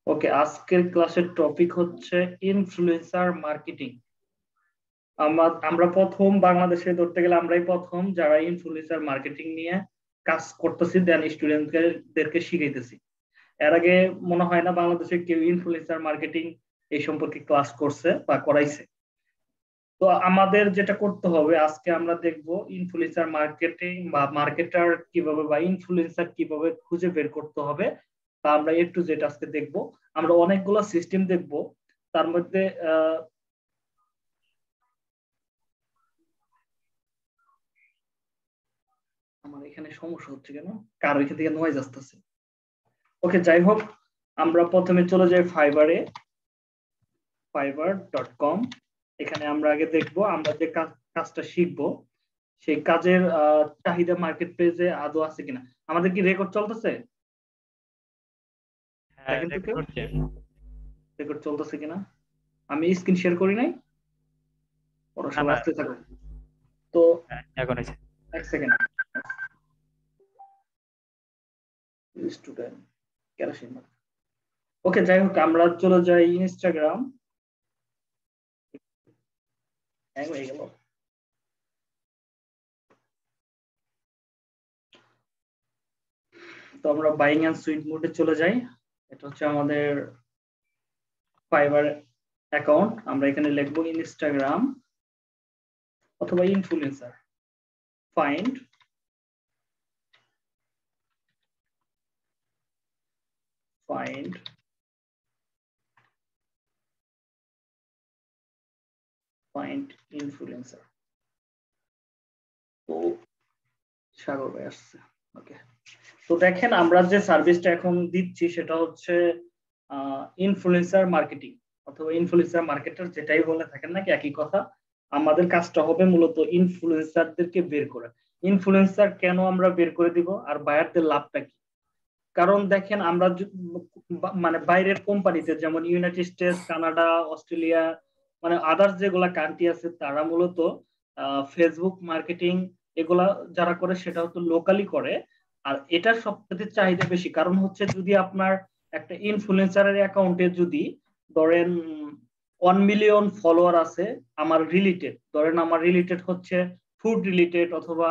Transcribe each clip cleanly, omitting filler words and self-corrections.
ওকে, আজকের ক্লাসের টপিক হচ্ছে ইনফ্লুয়েন্সার মার্কেটিং। আমরা প্রথম বাংলাদেশে ধরতে গেলে আমরাই প্রথম যারা ইনফ্লুয়েন্সার মার্কেটিং নিয়ে কাজ করতেছি, দেন স্টুডেন্টদেরকে শিখাইতেছি। এর আগে মনে হয় না বাংলাদেশে কেউ ইনফ্লুয়েন্সার মার্কেটিং এই সম্পর্কে ক্লাস করছে বা করাইছে। তো আমাদের যেটা করতে হবে, আজকে আমরা দেখব ইনফ্লুয়েন্সার মার্কেটিং বা মার্কেটার কিভাবে বা ইনফ্লুয়েন্সার কিভাবে খুঁজে বের করতে হবে, তা আমরা একটু যেটা আজকে দেখব। আমরা অনেকগুলো সিস্টেম দেখব, তার মধ্যে আমার এখানে সমস্যা হচ্ছে কেন, কারো এখান থেকে নয়েজ আসতেছে। ওকে, যাই হোক, আমরা প্রথমে চলে যাই ফাইবারে, fiverr.com। এখানে আমরা আগে দেখব আমরা যে কাজটা শিখবো সেই কাজের চাহিদা মার্কেট প্লেসে আদৌ আছে কিনা। আমাদের কি রেকর্ড চলতেছে? হ্যাঁ, দেখেন তো রেকর্ড কেউ করছে। রেকর্ড চলতেছে কিনা। আমি স্ক্রিন শেয়ার করি নাই, ওরা না সবাই না, আসতে থাকো। তো হ্যাঁ, এখন হয়েছে। এক সেকেন্ড, স্টুডেন্ট কেরোসিন। ওকে, যাই হোক, আমরা চলে যাই ইনস্টাগ্রাম। হ্যাং হয়ে গেল। তো আমরা বাইং এন্ড সুইট মোডে চলে যাই। এটা হচ্ছে আমাদের ফাইবার অ্যাকাউন্ট। আমরা এখানে লিখবো ইনস্টাগ্রাম অথবা influencer. Find find find influencer. তো সাগর ভাই আসছে। ওকে, তো দেখেন আমরা যে সার্ভিসটা এখন দিচ্ছি সেটা হচ্ছে ইনফ্লুয়েন্সার মার্কেটিং অথবা ইনফ্লুয়েন্সার মার্কেটার, যেটাই বলে থাকেন নাকি একই কথা। আমাদের কাজটা হবে মূলত ইনফ্লুয়েন্সারদেরকে বের করা। ইনফ্লুয়েন্সার কেন আমরা বের করে দিব আর বায়ারদের লাভটা কি? কারণ দেখেন আমরা মানে বাইরের কোম্পানিতে যেমন ইউনাইটেড স্টেটস, কানাডা, অস্ট্রেলিয়া, মানে আদার্স যেগুলা কান্ট্রি আছে তারা মূলত ফেসবুক মার্কেটিং এগুলা যারা করে সেটা হচ্ছে লোকালি করে। আর এটার সবথেকে চাহিদা বেশি, কারণ হচ্ছে যদি আপনার একটা ইনফ্লুয়েন্সারের অ্যাকাউন্টে যদি ধরেন 1 মিলিয়ন ফলোয়ার আছে আমার রিলেটেড, ধরেন আমার রিলেটেড হচ্ছে ফুড রিলেটেড অথবা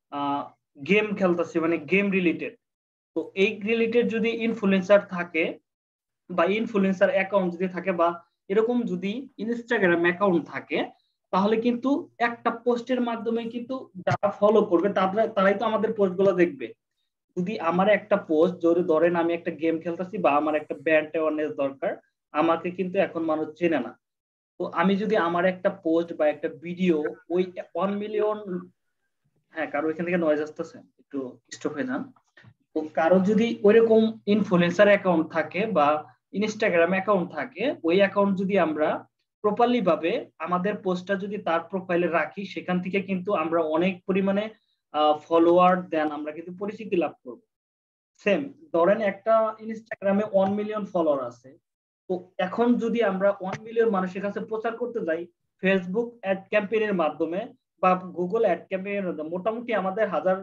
গেম খেলতেছি মানে গেম রিলেটেড। তো এই রিলেটেড যদি ইনফ্লুয়েন্সার থাকে বা ইনফ্লুয়েন্সার অ্যাকাউন্ট যদি থাকে বা এরকম যদি ইনস্টাগ্রাম অ্যাকাউন্ট থাকে, তাহলে কিন্তু একটা পোস্টের মাধ্যমে কিন্তু যারা ফলো করবে তারাই তো আমাদের পোস্টগুলো দেখবে। যদি আমার একটা পোস্ট, যদি ধরেন আমি একটা গেম খেলতেছি বা আমার একটা ব্র্যান্ড অ্যাওয়ারনেস দরকার, আমাকে কিন্তু এখন মানুষ চেনে না। তো আমি যদি আমার একটা পোস্ট বা একটা ভিডিও ওই 1 মিলিয়ন, হ্যাঁ কারো এখান থেকে নয়েজ আসতেছে, একটু স্টপ হয়ে যান। তো কারো যদি ওইরকম ইনফ্লুয়েন্সার অ্যাকাউন্ট থাকে বা ইনস্টাগ্রাম অ্যাকাউন্ট থাকে, ওই অ্যাকাউন্ট যদি আমরা প্রপারলি ভাবে আমাদের পোস্টটা যদি তার প্রোফাইলে রাখি, সেখান থেকে কিন্তু আমরা অনেক পরিমাণে ফলোয়ার দেন আমরা কিন্তু পরিচিতি লাভ করব। সেম ধরেন একটা ইনস্টাগ্রামে 1 মিলিয়ন ফলোয়ার আছে। তো এখন যদি আমরা 1 মিলিয়ন মানুষের কাছে প্রচার করতে যাই ফেসবুক অ্যাড ক্যাম্পেইনের মাধ্যমে বা গুগল অ্যাড ক্যাম্পেইনের মাধ্যমে, মোটামুটি আমাদের হাজার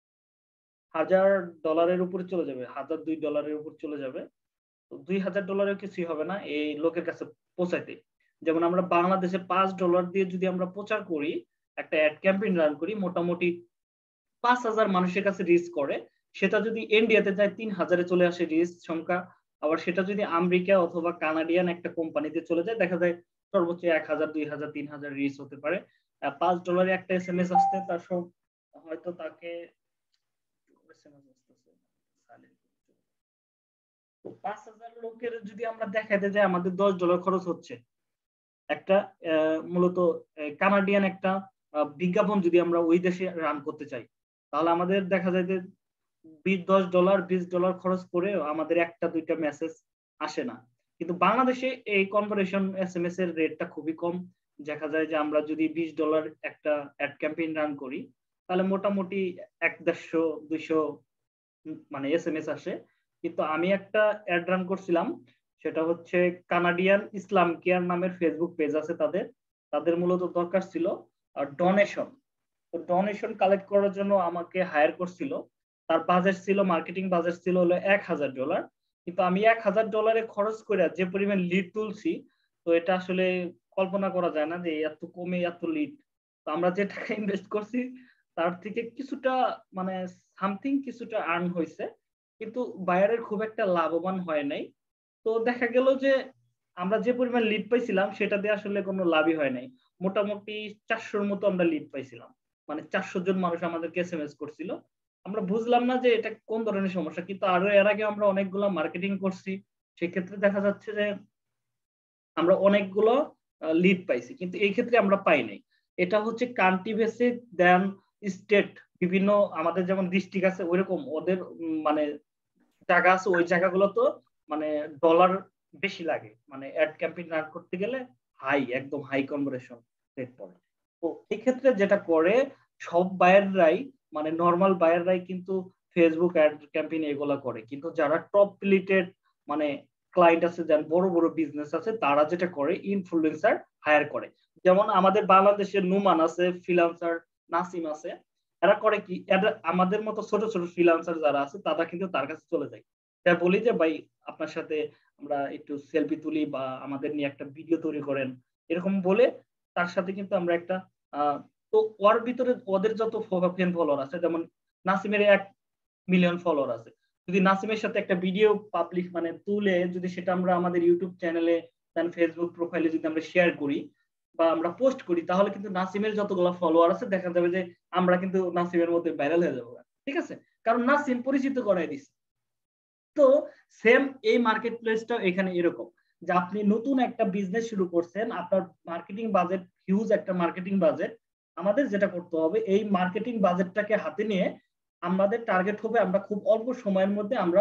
হাজার ডলারের উপরে চলে যাবে, $1,002 উপর চলে যাবে। তো $2,000 কিছুই হবে না এই লোকের কাছে পৌঁছাইতে। যেমন আমরা বাংলাদেশে $5 দিয়ে যদি আমরা প্রচার করি, একটা অ্যাড ক্যাম্পেইন রান করি, মোটামুটি 5,000 মানুষের কাছে রিচ করে। সেটা যদি ইন্ডিয়াতে যায় 3,000-এ চলে আসে রিচ সংখ্যা। আবার সেটা যদি আমেরিকা অথবা কানাডিয়ান একটা কোম্পানিতে চলে যায়, দেখা যায় সর্বোচ্চ 1,000, 2,000, 3,000 রিচ হতে পারে। $5 একটা SMS আসতে তার সব হয়তো তাকে তো 5,000 লোকের যদি আমরা দেখাতে যাই আমাদের $10 খরচ হচ্ছে একটা মূলত কানাডিয়ান একটা বিজ্ঞাপন যদি আমরা ওই দেশে রান করতে চাই, তাহলে আমাদের দেখা যায় যে $10, $20 খরচ করে আমাদের একটা দুইটা মেসেজ আসে না। কিন্তু বাংলাদেশে এই কনভার্সেশন SMS এর রেটটা খুবই কম। দেখা যায় যে আমরা যদি $20 একটা অ্যাড ক্যাম্পেইন রান করি, তাহলে মোটামুটি 150-200 মানে SMS আসে। কিন্তু আমি একটা অ্যাড রান করছিলাম, সেটা হচ্ছে কানাডিয়ান ইসলাম কেয়ার নামের ফেসবুক পেজ আছে তাদের। তাদের মূলত দরকার ছিল ডোনেশন। তো ডোনেশন কালেক্ট করার জন্য আমাকে হায়ার করছিল। তার বাজেট ছিল, মার্কেটিং বাজেট ছিল হলো $1,000। কিন্তু আমি $1000 খরচ করে যে পরিমাণ লিড তুলছি, তো এটা আসলে কল্পনা করা যায় না যে এত কমে এত লিড। তো আমরা যে টাকা ইনভেস্ট করছি তার থেকে কিছুটা মানে সামথিং কিছুটা আর্ন হয়েছে, কিন্তু বায়ারের খুব একটা লাভবান হয় নাই। তো দেখা গেল যে আমরা যে পরিমাণ লিড পাইছিলাম সেটা দিয়ে আসলে কোনো লাভই হয় নাই। মোটামুটি 400-র মতো আমরা লিড পাইছিলাম, মানে 400 জন মানুষ আমাদেরকে এসএমএস করছিল। আমরা বুঝলাম না যে এটা কোন ধরনের সমস্যা, কিন্তু আরো এর আগে আমরা অনেকগুলো মার্কেটিং করছি, সেক্ষেত্রে দেখা যাচ্ছে যে আমরা অনেকগুলো লিড পাইছি, কিন্তু এই ক্ষেত্রে আমরা পাই নাই। এটা হচ্ছে কান্ট্রি বেসিক, দেন স্টেট, বিভিন্ন আমাদের যেমন ডিস্ট্রিক্ট আছে ওইরকম ওদের মানে জায়গা আছে, ওই জায়গাগুলো তো মানে ডলার বেশি লাগে, মানে অ্যাড ক্যাম্পেইন রান করতে গেলে একদম হাই কনভার্সন রেট পড়ে। তো এই ক্ষেত্রে যেটা করে সব বায়াররাই, মানে নরমাল বায়াররাই কিন্তু ফেসবুক অ্যাড ক্যাম্পেইন এগুলা করে, কিন্তু যারা টপ রিলেটেড মানে ক্লায়েন্ট আছে, যারা বড় বড় বিজনেস আছে, তারা যেটা করে ইনফ্লুয়েন্সার হায়ার করে। যেমন আমাদের বাংলাদেশের নুমান আছে, ফ্রিল্যান্সার নাসিম আছে, এরা করে কি, এরা আমাদের মতো ছোট ছোট ফ্রিল্যান্সার যারা আছে তারা কিন্তু তার কাছে চলে যায়, তাই বলি যে ভাই আপনার সাথে আমরা একটু সেলফি তুলি বা আমাদের নিয়ে একটা ভিডিও তৈরি করেন, এরকম বলে তার সাথে কিন্তু আমরা একটা তো ওর ভিতরে ওদের যত ফ্যান ফলোয়ার আছে, যেমন নাসিমের 1 মিলিয়ন ফলোয়ার আছে, যদি নাসিমের সাথে একটা ভিডিও পাবলিক মানে তুলে যদি সেটা আমরা আমাদের ইউটিউব চ্যানেলে দেন ফেসবুক প্রোফাইলে যদি আমরা শেয়ার করি বা আমরা পোস্ট করি, তাহলে কিন্তু নাসিমের যতগুলো ফলোয়ার আছে দেখা যাবে যে আমরা কিন্তু নাসিমের মধ্যে ভাইরাল হয়ে যাবো, ঠিক আছে, কারণ নাসিম পরিচিত করাই দিচ্ছে। তো সেম এই মার্কেট প্লেসটা এখানে এরকম, যে আপনি নতুন একটা বিজনেস শুরু করছেন, আপনার মার্কেটিং বাজেট হিউজ একটা মার্কেটিং বাজেট। আমাদের যেটা করতে হবে এই মার্কেটিং বাজেটটাকে হাতে নিয়ে আমাদের টার্গেট হবে আমরা খুব অল্প সময়ের মধ্যে আমরা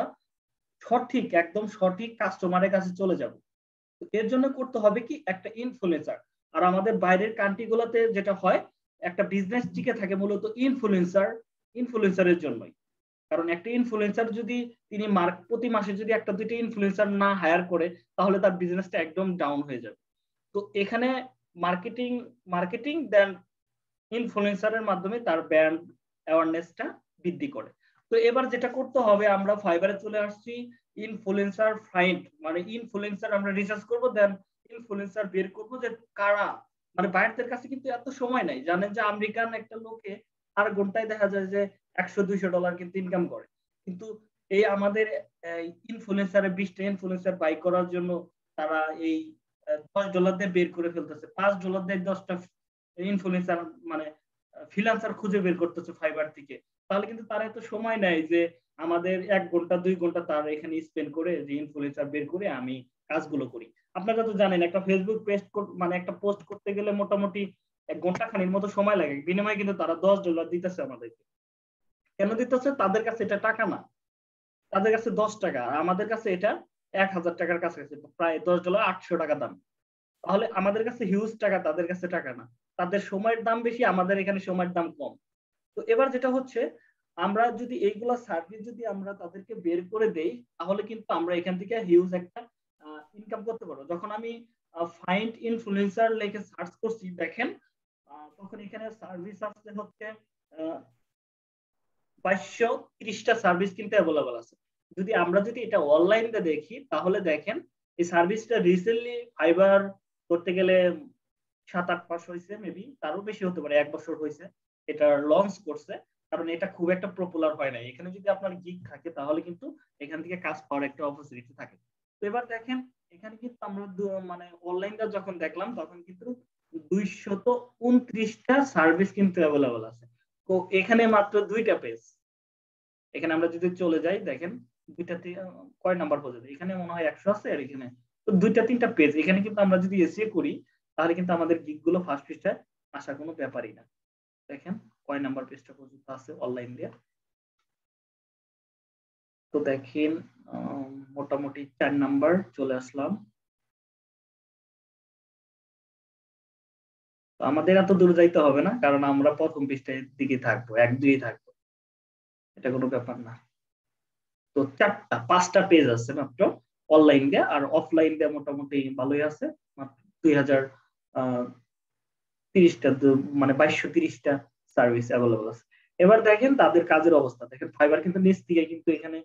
সঠিক একদম সঠিক কাস্টমারের কাছে চলে যাব। এর জন্য করতে হবে কি একটা ইনফ্লুয়েন্সার। আর আমাদের বাইরের কান্ট্রি গুলোতে যেটা হয় একটা বিজনেস টিকে থাকে মূলত ইনফ্লুয়েন্সারের জন্যই। কারণ একটা ইনফ্লুয়েন্সার যদি তিনি প্রতি মাসে যদি একটা দুইটা ইনফ্লুয়েন্সার না হায়ার করে, তাহলে তার বিজনেসটা একদম ডাউন হয়ে যাবে। তো এখানে মার্কেটিং মার্কেটিং দেন ইনফ্লুয়েন্সারের মাধ্যমে তার ব্র্যান্ড অ্যাওয়ারনেসটা বৃদ্ধি করে। তো এবার যেটা করতে হবে, আমরা ফাইবারে চলে আসছি, ইনফ্লুয়েন্সার ফাইন্ড মানে ইনফ্লুয়েন্সার আমরা রিসার্চ করব, দেন ইনফ্লুয়েন্সার বের করব যে কারা, মানে বাইরের কাছে কিন্তু এত সময় নাই, জানেন যে আমেরিকান একটা লোকে আর ঘন্টায় দেখা যায় যে $100-200 কিন্তু ইনকাম করে, কিন্তু এই আমাদের ইনফ্লুয়েন্সারে 20টা ইনফ্লুয়েন্সার বাই করার জন্য তারা এই $10 দিয়ে বের করে ফেলতেছে, $5 দিয়ে 10টা ইনফ্লুয়েন্সার মানে ফ্রিল্যান্সার খুঁজে বের করতেছে ফাইবার থেকে। তাহলে কিন্তু তার এত সময় নাই যে আমাদের 1 ঘন্টা 2 ঘন্টা তার এখানে স্পেন্ড করে যে ইনফ্লুয়েন্সার বের করে আমি কাজগুলো করি। আপনারা তো জানেন একটা ফেসবুক পেস্ট মানে একটা পোস্ট করতে গেলে মোটামুটি 1 ঘন্টা খানির মতো সময় লাগে, বিনিময়ে কিন্তু তারা $10 দিতেছে আমাদেরকে। কেন দিতেছে? তাদের কাছে এটা টাকা না, তাদের কাছে 10 টাকা, আর আমাদের কাছে এটা 1000 টাকার কাছাকাছি, প্রায় $10 800 দাম। তাহলে আমাদের কাছে হিউজ টাকা, তাদের কাছে টাকা না, তাদের সময়ের দাম বেশি, আমাদের এখানে সময়ের দাম কম। তো এবার যেটা হচ্ছে আমরা যদি এইগুলা সার্ভিস যদি আমরা তাদেরকে বের করে দেই, তাহলে কিন্তু আমরা এখান থেকে হিউজ একটা ইনকাম করতে পারবো। যখন আমি ফাইন্ড ইনফ্লুয়েন্সার লিখে সার্চ করছি দেখেন, তখন এখানে সার্ভিস আসছে হচ্ছে 2230টা সার্ভিস কিন্তু অ্যাভেলেবল আছে। যদি এটা অনলাইনে দেখি তাহলে দেখেন এই সার্ভিসটা রিসেন্টলি ফাইবার করতে গেলে 7-8 মাস হয়েছে, মেবি তারও বেশি হতে পারে, 1 বছর হয়েছে এটা লঞ্চ করছে। কারণ এটা খুব একটা পপুলার হয় না, এখানে যদি আপনার গিগ থাকে তাহলে কিন্তু এখান থেকে কাজ পাওয়ার একটা অপরচুনিটি থাকে। তো এবার দেখেন এখানে কিন্তু আমরা মানে অনলাইনটা যখন দেখলাম তখন কিন্তু 229টা সার্ভিস কিন্তু অ্যাভেলেবল আছে। তো এখানে মাত্র 2টা পেজ, এখানে আমরা যদি চলে যাই দেখেন দুইটাতে কয় নাম্বার পর্যন্ত, এখানে মনে হয় 100 আছে, আর এখানে তো 2-3টা পেজ। এখানে কিন্তু আমরা যদি এসিও করি তাহলে কিন্তু আমাদের গিগ গুলো ফার্স্ট পৃষ্ঠায় আসার কোনো ব্যাপারই না। দেখেন কয় নাম্বার পেজটা পর্যন্ত আছে অনলাইন দিয়ে। তো দেখেন মোটামুটি 4 নাম্বার চলে আসলাম। তো আমাদের এত দূর যাইতে হবে না, কারণ আমরা প্রথম পৃষ্ঠার দিকে থাকবো, 1-2 থাকবো, এটা কোনো ব্যাপার না। তো 4টা 5টা পেজ আছে মাত্র অনলাইন দিয়ে, আর অফলাইন দিয়ে মোটামুটি ভালোই আছে, মাত্র 2030টা মানে 2230টা সার্ভিস অ্যাভেলেবল আছে। এবার দেখেন তাদের কাজের অবস্থা দেখেন, ফাইবার কিন্তু নিচ থেকে কিন্তু এখানে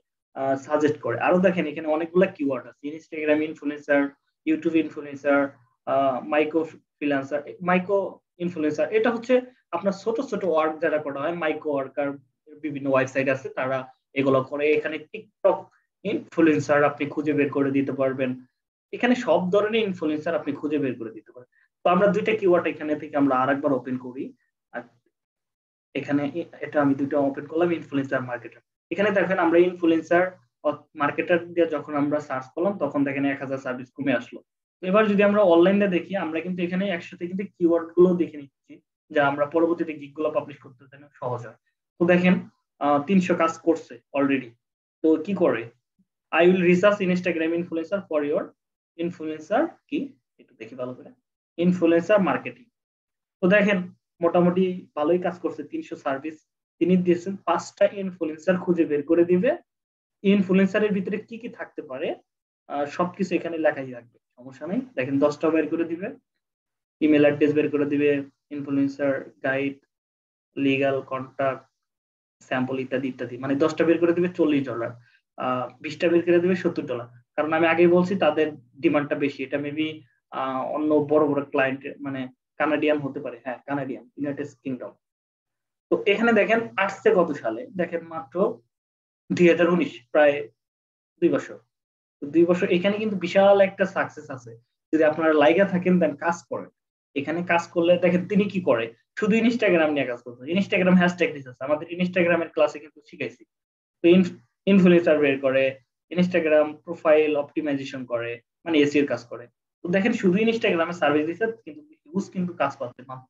সাজেস্ট করে। আরো দেখেন এখানে অনেকগুলা কিওয়ার্ড আছে, Instagram influencer, YouTube influencer, micro freelancer, micro influencer. এটা হচ্ছে আপনার ছোট ছোট ওয়ার্ক যারা করা হয়, মাইক্রো ওয়ার্কার বিভিন্ন ওয়েবসাইট আছে তারা এগুলো করে। এখানে টিকটক ইনফ্লুয়েন্সার আপনি খুঁজে বের করে দিতে পারবেন, এখানে সব ধরনের ইনফ্লুয়েন্সার আপনি খুঁজে বের করে দিতে পারবেন। তো আমরা দুইটা কিওয়ার্ড এখানে থেকে আমরা আরেকবার ওপেন করি। আর এখানে এটা আমি দুটো ওপেন করলাম, ইনফ্লুয়েন্সার মার্কেটার। এখানে দেখেন আমরা ইনফ্লুয়েন্সার মার্কেটার দিয়ে যখন আমরা সার্চ করলাম তখন দেখেন 1000 সার্ভিস কমে আসলো। এবার যদি আমরা অনলাইনে দেখি, আমরা কিন্তু এখানে একসাথে কিন্তু কিওয়ার্ড গুলো দেখে নিচ্ছি যা আমরা পরবর্তীতে গিগ গুলো পাবলিশ করতে যেন সহজ হয়। তো দেখেন 300 কাজ করছে অলরেডি। তো কি করে, I will research Instagram influencer for your influencer কি, একটু দেখি ভালো করে, ইনফ্লুয়েন্সার মার্কেটিং। তো দেখেন মোটামুটি ভালোই কাজ করছে, 300 সার্ভিস তিনি দিয়েছেন। 5টা ইনফ্লুয়েন্সার খুঁজে বের করে দিবে, ইনফ্লুয়েন্সারের ভিতরে কি কি থাকতে পারে সবকিছু এখানে লেখাই রাখবে, সমস্যা নেই। দেখেন 10টা বের করে দিবে, ইমেল অ্যাড্রেস বের করে দিবে, influencer guide, legal contact, sample ইত্যাদি ইত্যাদি। মানে 10টা বের করে দিবে $40, 20টা বের করে দিবে $70। কারণ আমি আগেই বলছি তাদের ডিমান্ডটা বেশি, এটা মেবি অন্য বড় বড় ক্লায়েন্ট মানে কানাডিয়ান হতে পারে, হ্যাঁ কানাডিয়ান, ইউনাইটেড কিংডম। তো এখানে দেখেন আসছে কত সালে, দেখেন মাত্র 2019, প্রায় 2 বছর। তো 2 বছর এখানে কিন্তু বিশাল একটা সাকসেস আছে। যদি আপনারা লাইগা থাকেন দেন কাজ করেন, এখানে কাজ করলে দেখেন তিনি কি করে, শুধু ইনস্টাগ্রাম নিয়ে কাজ করছে। ইনস্টাগ্রাম হ্যাশট্যাগ দিতেছে, আমাদের ইনস্টাগ্রামের ক্লাসে কিন্তু শিখাইছি। তো ইনফ্লুয়েন্সার বের করে, ইনস্টাগ্রাম প্রোফাইল অপটিমাইজেশন করে, মানে এসইও কাজ করে। তো দেখেন শুধু ইনস্টাগ্রামে সার্ভিস দিচ্ছে কিন্তু হিউজ কিন্তু কাজ পাচ্ছে, মাত্র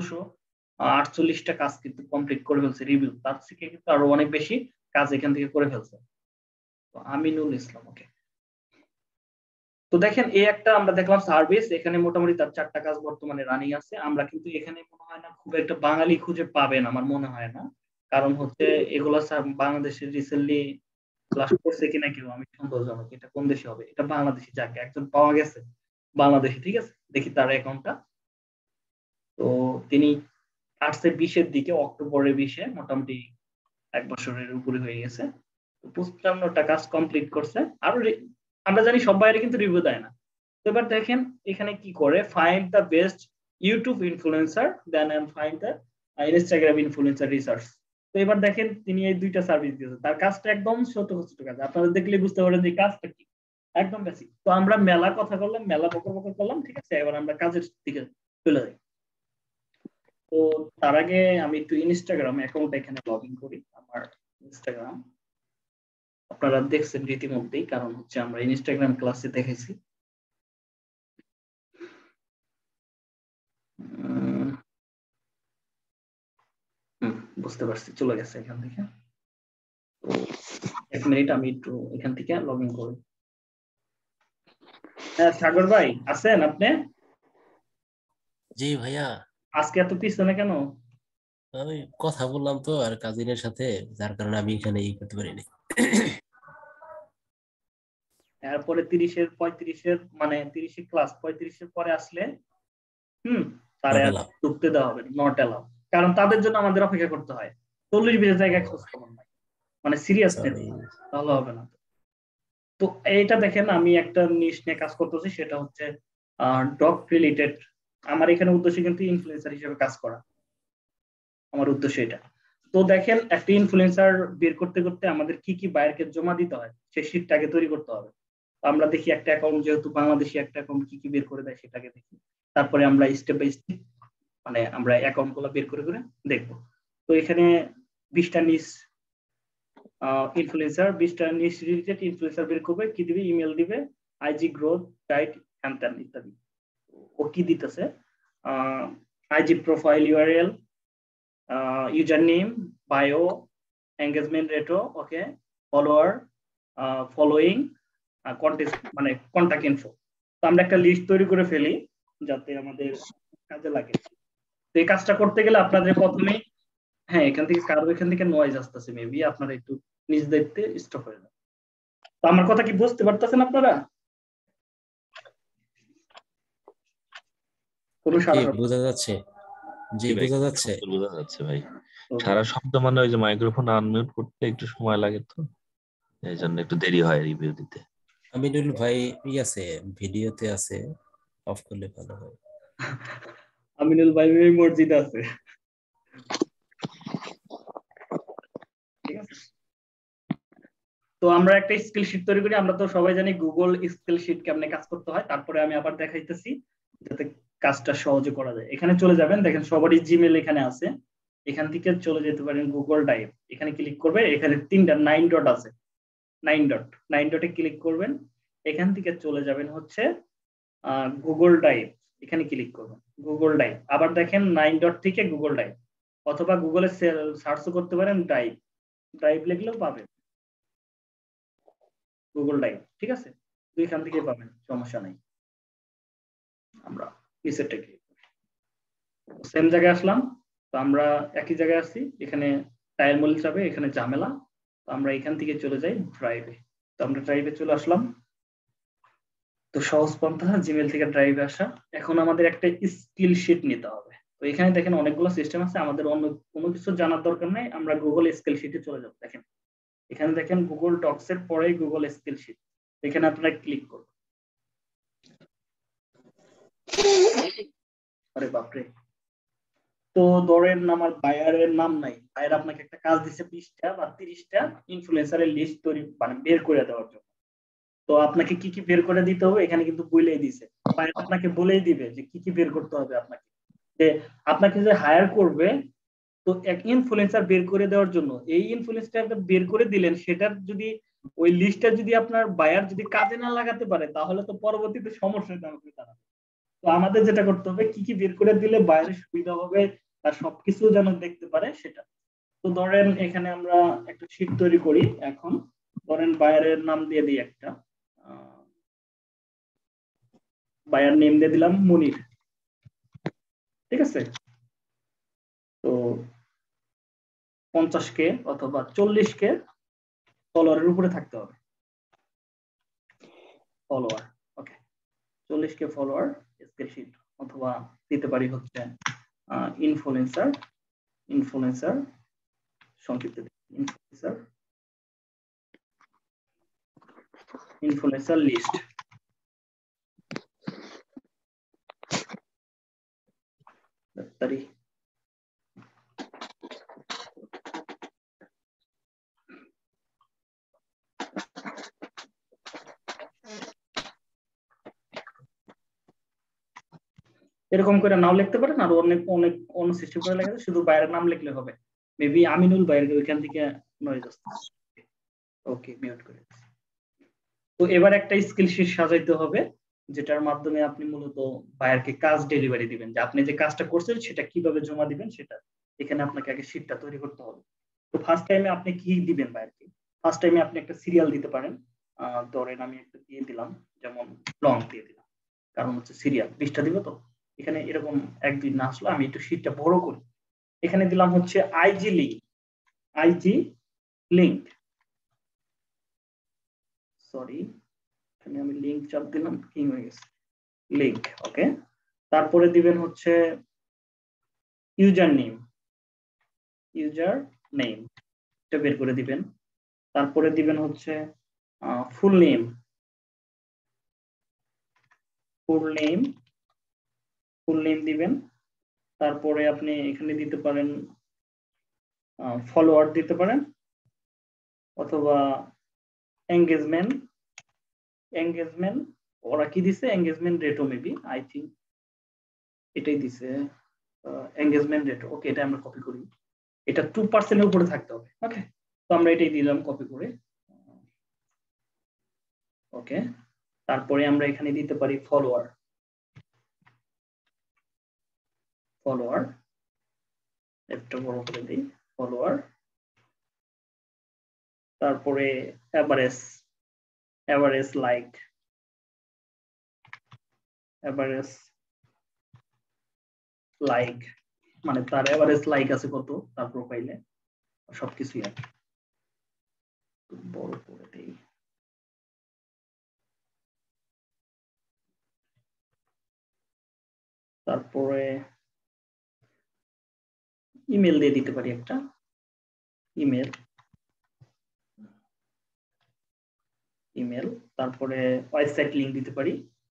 1448টা কাজ কিন্তু কমপ্লিট করে ফেলছে রিভিউ, তার থেকে কিন্তু আরো অনেক বেশি কাজ এখান থেকে করে ফেলছে। তো আমিনুল ইসলাম, ওকে। তো দেখেন এই একটা আমরা দেখলাম সার্ভিস, এখানে মোটামুটি তার 4টা কাজ বর্তমানে রানিং আছে। আমরা কিন্তু এখানে মনে হয় না খুব একটা বাঙালি খুঁজে পাবেন, আমার মনে হয় না। কারণ হচ্ছে এগুলা বাংলাদেশে রিসেন্টলি ক্লাস করছে কিনা কেউ, আমি সন্দেহজনক। এটা কোন দেশে হবে, এটা বাংলাদেশি, যাকে একজন পাওয়া গেছে বাংলাদেশি, ঠিক আছে দেখি তার অ্যাকাউন্টটা। তো তিনি আসছে 20-এর দিকে, অক্টোবরের 20-এ, মোটামুটি 1 বছরের উপরে হয়ে গেছে। 55টা কাজ কমপ্লিট করছে। আরো আমরা জানি সব বাইরে কিন্তু রিভিউ দেয় না। তো এবার দেখেন এখানে কি করে, find the best YouTube influencer then and find the Instagram influencer research. তো এবার দেখেন তিনি এই দুইটা সার্ভিস দিয়েছে, তার কাজটা একদম ছোট ছোট কাজ, আপনারা দেখলে বুঝতে পারেন যে কাজটা কি, একদম বেসিক। তো আমরা মেলা কথা বললাম, মেলা বকর বকর করলাম, ঠিক আছে, এবার আমরা কাজের দিকে চলে যাই। তো তার আগে আমি একটু ইনস্টাগ্রাম অ্যাকাউন্ট এখানে লগ ইন করি। আমার ইনস্টাগ্রাম আপনারা দেখছেন রীতিমধ্যেই, কারণ হচ্ছে আমরা ইনস্টাগ্রাম ক্লাসে দেখেছি। বুঝতে পারছি, চলে গেছে এখান থেকে। তো 1 মিনিট, আমি একটু এখান থেকে লগ ইন করি। হ্যাঁ সাগর ভাই, আছেন আপনি? জি ভাইয়া। আজকে এত পিছনে কেন? আমি কথা বললাম তো আর কাজিনের সাথে, যার কারণে আমি এখানে করতে পারিনি। এরপরে 30-এর মানে 30 ক্লাস 35-এর পরে আসলে তারা নট এলাও। ঢুকতে দেওয়া হবে, নট এলাও। কারণ তাদের জন্য আমাদের অপেক্ষা করতে হয়। 40-20 জায়গায় খোঁজ খবর নাই, মানে সিরিয়াসনেস, সরি। তাহলে হবে না। তো এইটা দেখেন আমি একটা নিশ নিয়ে কাজ করতেছি, সেটা হচ্ছে ডগ রিলেটেড। আমার এখানে উদ্দেশ্য কিন্তু ইনফ্লুয়েন্সার হিসেবে কাজ করা, আমার উদ্দেশ্য এটা। তো দেখেন একটা ইনফ্লুয়েন্সার বের করতে করতে আমাদের কি কি বায়ারকে জমা দিতে হয় সেই শীটটাকে তৈরি করতে হবে। আমরা দেখি একটা অ্যাকাউন্ট, যেহেতু বাংলাদেশি একটা অ্যাকাউন্ট কি কি বের করে দেয় সেটাকে দেখি। তারপরে আমরা স্টেপ বাই স্টেপ মানে আমরা অ্যাকাউন্ট গুলো বের করে করে দেখবো। তো এখানে 20টা নিশ ইনফ্লুয়েন্সার, 20টা নিশ রিলেটেড ইনফ্লুয়েন্সার বের করবে, কি দিবে, ইমেল দিবে, আইজি গ্রোথ গাইড, হ্যান ত্যান ইত্যাদি। ও কি দিতেছে, IG profile URL, user name, bio, engagement ratio, okay, follower, following, contest মানে কন্টাক্ট ইনফো। তো আমরা একটা লিস্ট তৈরি করে ফেলি যাতে আমাদের কাজে লাগে। তো এই কাজটা করতে গেলে আপনাদের প্রথমেই, হ্যাঁ এখান থেকে কারো এখান থেকে নয়েজ আসতেছে, মেবি আপনারা একটু নিজ দায়িত্বে স্টপ হয়ে যান। তো আমার কথা কি বুঝতে পারতেছেন আপনারা? কোনো জি সারা বোঝা যাচ্ছে। জি জি ভাই, বোঝা যাচ্ছে। সুন্দর বোঝা যাচ্ছে ভাই। ওকে। সারা শব্দ মানে ওই যে মাইক্রোফোন আনমিউট করতে একটু সময় লাগে তো, এই জন্য একটু দেরি হয় রিভিউ দিতে। আমিনুল ভাই আছে, ভিডিওতে আছে, অফ করলে ভালো হয়। আমিনুল ভাই ওই মসজিদে আছে। ঠিক আছে, তো আমরা একটা স্কিল শিট তৈরি করি। আমরা তো সবাই জানি গুগল স্কিল শিট কেমনে কাজ করতে হয়। তারপরে আমি আবার দেখাইতেছি যাতে কাজটা সহজে করা যায়। এখানে চলে যাবেন, দেখেন সবারই জিমেল এখানে আছে। এখান থেকে চলে যেতে পারেন গুগল ড্রাইভ, এখানে ক্লিক করবে, এখানে 9 ডট আছে, 9 ডটে ক্লিক করবেন। এখান থেকে চলে যাবেন হচ্ছে গুগল ড্রাইভ, এখানে ক্লিক করবেন গুগল ড্রাইভ। আবার দেখেন 9 ডট থেকে গুগল ড্রাইভ, অথবা গুগলে সার্চও করতে পারেন ড্রাইভ, ড্রাইভ লিখলেও পাবেন গুগল ড্রাইভ। ঠিক আছে, দুইখান থেকে পাবেন, সমস্যা নাই। আমরা রিসেটে সেম জায়গায় আসলাম, তো আমরা একই জায়গায় আসছি। এখানে টাইল মূল যাবে, এখানে ঝামেলা, তো আমরা এখান থেকে চলে যাই ড্রাইভে। তো আমরা ড্রাইভে চলে আসলাম। তো সহজ পন্থা জিমেল থেকে ড্রাইভে আসা। এখন আমাদের একটা স্কিল শিট নিতে হবে। তো এখানে দেখেন অনেকগুলো সিস্টেম আছে, আমাদের অন্য কোনো কিছু জানার দরকার নাই, আমরা গুগল স্কিল শিটে চলে যাব। দেখেন এখানে দেখেন গুগল ডক্স এর পরেই গুগল স্কিল শিট, এখানে আপনারা ক্লিক করুন। আরে বাপরে, তো ধরেন আমার বায়ারের নাম নাই, বায়ার আপনাকে একটা কাজ দিচ্ছে 20টা বা 30টা ইনফ্লুয়েন্সারের লিস্ট তৈরি মানে বের করে দেওয়ার জন্য। তো আপনাকে কি কি বের করে দিতে হবে এখানে কিন্তু বলেই দিছে, বায়ার আপনাকে বলেই দিবে যে কি কি বের করতে হবে আপনাকে। যে আপনাকে যে হায়ার করবে, তো এক ইনফ্লুয়েন্সার বের করে দেওয়ার জন্য এই ইনফ্লুয়েন্সারটা বের করে দিলেন, সেটার যদি ওই লিস্টটা যদি আপনার বায়ার যদি কাজে না লাগাতে পারে, তাহলে তো পরবর্তীতে সমস্যাটা হবে তারা। তো আমাদের যেটা করতে হবে, কি কি বের করে দিলে বায়ারের সুবিধা হবে আর সবকিছু যেন দেখতে পারে সেটা। তো ধরেন এখানে আমরা একটা শীট তৈরি করি। এখন ধরেন বায়ারের নাম দিয়ে দিই একটা, বায়ার নেম দিয়ে দিলাম মুনির। ঠিক আছে, তো 50K অথবা 40K ফলোয়ারের উপরে থাকতে হবে, follower. Okay, 40K follower skill sheet, অথবা দিতে পারি হচ্ছে ইনফ্লুয়েন্সার, ইনফ্লুয়েন্সার সংক্ষিপ্ত ইনফ্লুয়েন্সার, ইনফ্লুয়েন্সার লিস্ট। তারি এরকম করে নাও লিখতে পারেন, আর অনেক অনেক অন্য সিস্টেম করে লেখা শুধু বাইরের নাম লিখলে হবে। মেবি আমিনুল বাইরে ওইখান থেকে নয়েজ আসছে। ওকে, মিউট করে। তো এবার একটা স্কিল শিট সাজাইতে হবে, যেটার মাধ্যমে আপনি মূলত বায়ারকে কাজ ডেলিভারি দিবেন, যে আপনি যে কাজটা করছেন সেটা কিভাবে জমা দিবেন সেটা এখানে আপনাকে আগে শিটটা তৈরি করতে হবে। তো ফার্স্ট টাইমে আপনি কি দিবেন বায়ারকে? ফার্স্ট টাইমে আপনি একটা সিরিয়াল দিতে পারেন। ধরেন আমি একটা দিয়ে দিলাম, যেমন লং দিয়ে দিলাম, কারণ হচ্ছে সিরিয়াল 20টা দিব। তো এখানে এরকম একদিন না আসলো, আমি একটু শিটটা বড় করি। এখানে দিলাম হচ্ছে IG link, IG link, sorry এখানে আমি লিঙ্ক চাপ দিলাম, কি হয়ে গেছে, লিঙ্ক। ওকে, তারপরে দিবেন হচ্ছে ইউজার নেম, ইউজার নেম এটা বের করে দিবেন। তারপরে দিবেন হচ্ছে full name, full name, full name দিবেন। তারপরে আপনি এখানে দিতে পারেন ফলোয়ার দিতে পারেন, অথবা এঙ্গেজমেন্ট, এঙ্গেজমেন্ট ওরা কি দিছে, এঙ্গেজমেন্ট রেটও মেবি, আই থিঙ্ক এটাই দিছে এঙ্গেজমেন্ট রেট। ওকে, এটা আমরা কপি করি, এটা 2% এর উপরে থাকতে হবে। ওকে, তো আমরা এটাই দিলাম কপি করে। ওকে, তারপরে আমরা এখানে দিতে পারি ফলোয়ার, ফলোয়ার একটা বড় করে দিই, ফলোয়ার। তারপরে average, average like, average like মানে তার এভারেজ লাইক আছে কত তার প্রোফাইলে, সবকিছুই আর বড় করে দিই। তারপরে ইমেল দিয়ে দিতে পারি একটা, ইমেল। ইমেল, তারপরে ওয়েবসাইট লিংক দিতে পারি,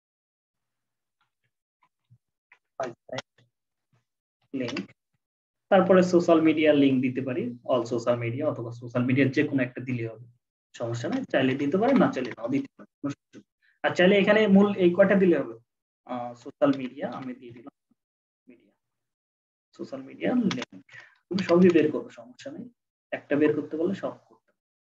লিংক, তারপরে সোশ্যাল মিডিয়া লিংক দিতে পারি, অল সোশ্যাল মিডিয়া অথবা সোশ্যাল মিডিয়ার যে কোনো একটা দিলে হবে, সমস্যা নাই, চাইলে দিতে পারেন, না চাইলে নাও দিতে পারেন। আর চাইলে এখানে মূল এই কয়টা দিলে হবে, সোশ্যাল মিডিয়া আমি দিয়ে দিলাম, মিডিয়া, সোশ্যাল মিডিয়া লিংক, তুমি সবই বের করবো, সমস্যা নেই, একটা বের করতে বললে সব করতে।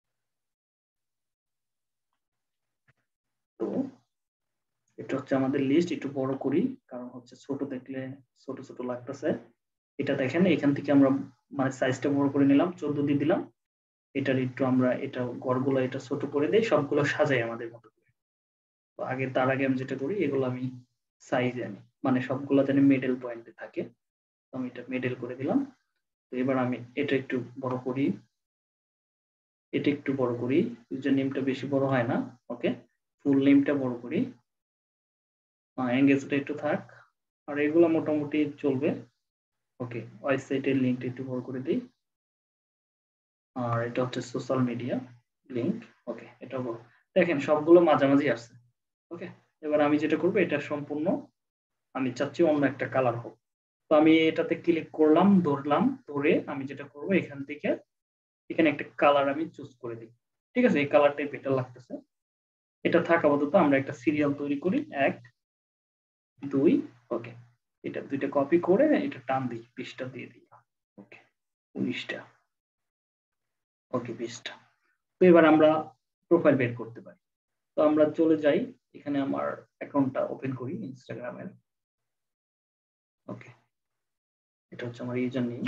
তো এটা হচ্ছে আমাদের লিস্ট, একটু বড় করি কারণ হচ্ছে ছোট দেখলে ছোট ছোট লাগতেছে। এটা দেখেন এখান থেকে আমরা মানে সাইজটা বড় করে নিলাম, 14 দিয়ে দিলাম, এটার একটু আমরা এটা ঘরগুলো এটা ছোট করে দেই, সবগুলো সাজাই আমাদের মতো করে। তো তার আগে আমি যেটা করি, এগুলো আমি সাইজ আনি, মানে সবগুলো যেন মিডল পয়েন্টে থাকে, আমি এটা মিডল করে দিলাম। তো এবার আমি এটা একটু বড় করি, এটা একটু বড় করি, ইউজার নেমটা বেশি বড় হয় না, ওকে, ফুল নেমটা বড় করি, এঙ্গেজটা একটু থাক, আর এগুলো মোটামুটি চলবে, ওকে, ওয়েবসাইটের লিংকটা একটু বড় করে দিই, আর এটা হচ্ছে সোশ্যাল মিডিয়া লিংক, ওকে, এটা বড়, দেখেন সবগুলো মাঝামাঝি আসছে, ওকে। এবার আমি যেটা করবো, এটা সম্পূর্ণ আমি চাচ্ছি অন্য একটা কালার হোক, তো আমি এটাতে ক্লিক করলাম, ধরলাম, ধরে আমি যেটা করব এখান থেকে এখানে একটা কালার আমি চুজ করে দিই, ঠিক আছে, এই কালারটাই বেটার লাগতেছে, এটা থাক আপাতত। আমরা একটা সিরিয়াল তৈরি করি, 1 2, ওকে, এটা দুইটা কপি করে এটা টান দিই, 20টা দিয়ে দিই, ওকে, 19টা, ওকে, 20টা। তো এবার আমরা প্রোফাইল বের করতে পারি। তো আমরা চলে যাই, এখানে আমার অ্যাকাউন্টটা ওপেন করি ইনস্টাগ্রামের, ওকে, এটা হচ্ছে আমার ইউজার নেম,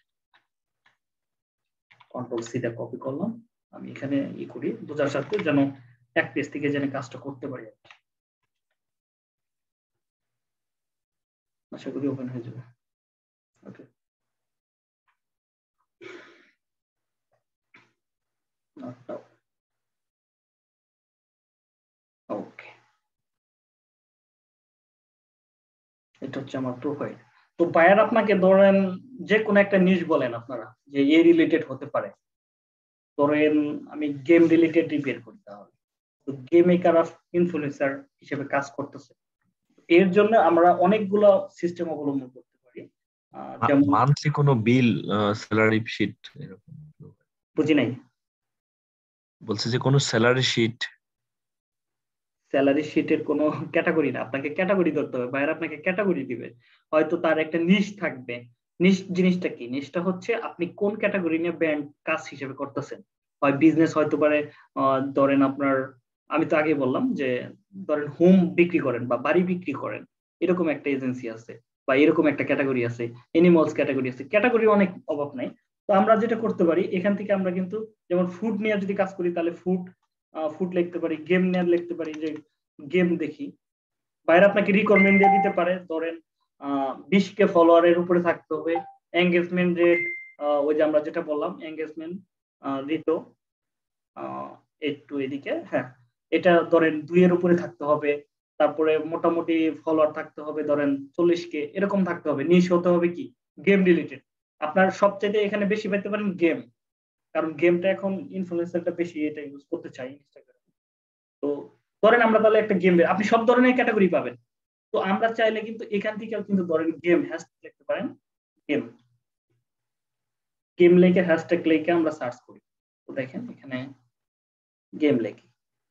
কন্ট্রোল সি দিয়ে কপি করলাম, আমি এখানে ই করি বোঝার সাথে, যেন এক পেজ থেকে যেন কাজটা করতে পারি, আশা করি ওপেন হয়ে যাবে, ওকে, ওকে, এটা হচ্ছে আমার প্রোফাইল। তো বায়ার আপনাকে ধরেন যে কোনো একটা নিশ বলেন আপনারা যে এ রিলেটেড হতে পারে, ধরেন আমি গেম রিলেটেড বের করি, তাহলে তো গেম মেকার অফ ইনফ্লুয়েন্সার হিসেবে কাজ করতেছে, এর জন্য আমরা অনেকগুলো সিস্টেম অবলম্বন করতে পারি, যেমন মান্থলি কোনো বিল, স্যালারি শিট এরকম? বুঝি নাই। বলছে যে কোনো স্যালারি শিট। স্যালারি শিটের কোনো ক্যাটাগরি না, আপনাকে ক্যাটাগরি ধরতে হবে, বাইরে আপনাকে ক্যাটাগরি দিবে, হয়তো তার একটা নিশ থাকবে। নিশ জিনিসটা কি, নিশটা হচ্ছে আপনি কোন ক্যাটাগরি নিয়ে ব্র্যান্ড কাজ হিসেবে করতেছেন, হয় বিজনেস হয়তো পারে, ধরেন আপনার, আমি তো আগে বললাম যে ধরেন হোম বিক্রি করেন বা বাড়ি বিক্রি করেন, এরকম একটা এজেন্সি আছে, বা এরকম একটা ক্যাটাগরি আছে, এনিমালস ক্যাটাগরি আছে, ক্যাটাগরি অনেক অভাব নাই। তো আমরা যেটা করতে পারি এখান থেকে, আমরা কিন্তু যেমন ফুড নিয়ে যদি কাজ করি তাহলে ফুড ফুড লিখতে পারি, গেম নিয়ে লিখতে পারি যে গেম দেখি, বাইরে আপনাকে রিকমেন্ড দিয়ে দিতে পারে, ধরেন 20K ফলোয়ারের উপরে থাকতে হবে, এঙ্গেজমেন্ট রেট, ওই যে আমরা যেটা বললাম এঙ্গেজমেন্ট রেটও একটু এদিকে, হ্যাঁ, এটা ধরেন 2 এর উপরে থাকতে হবে, তারপরে মোটামুটি ফলোয়ার থাকতে হবে ধরেন 40K, এরকম থাকতে হবে, নিশ হতে হবে কি গেম রিলেটেড, আপনার সবচেয়ে এখানে বেশি পেতে পারেন গেম, কারণ গেমটা এখন ইনফ্লুয়েন্সারটা বেশি এটা ইউজ করতে চাই ইনস্টাগ্রামে। তো ধরেন আমরা তাহলে একটা গেম, আপনি সব ধরনের ক্যাটাগরি পাবেন, তো আমরা চাইলে কিন্তু এখান থেকেও কিন্তু ধরেন গেম হ্যাশট্যাগ লিখতে পারেন, গেম, গেম লিখে হ্যাশট্যাগ লিখে আমরা সার্চ করি, তো দেখেন এখানে গেম লেখি।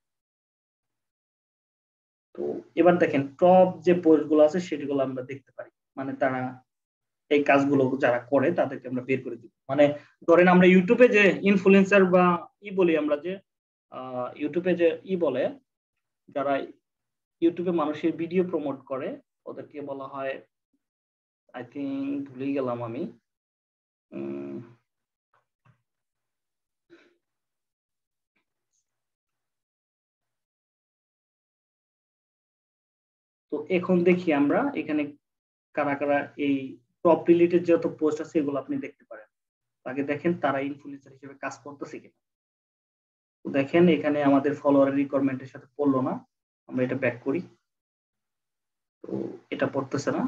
তো এবার দেখেন টপ যে পোস্ট গুলো আছে সেগুলো আমরা দেখতে পারি, মানে তারা এই কাজগুলো যারা করে তাদেরকে আমরা বের করে দিব, মানে ধরেন আমরা ইউটিউবে যে ইনফ্লুয়েন্সার বা বলি আমরা যে ইউটিউবে যে বলে, যারা ইউটিউবে মানুষের ভিডিও প্রমোট করে, ওদেরকে বলা হয়, আই থিঙ্ক ভুলে গেলাম আমি, তো এখন দেখি আমরা এখানে কারা কারা এই টপ রিলেটেড যত পোস্ট আছে এগুলো আপনি দেখতে পারেন, আগে দেখেন তারা ইনফ্লুয়েন্সার হিসেবে কাজ করতেছে কিনা। তো দেখেন এখানে আমাদের ফলোয়ারের রিকোয়ারমেন্টের সাথে পড়লো না, আমরা এটা ব্যাক করি, তো এটা পড়তেছে না,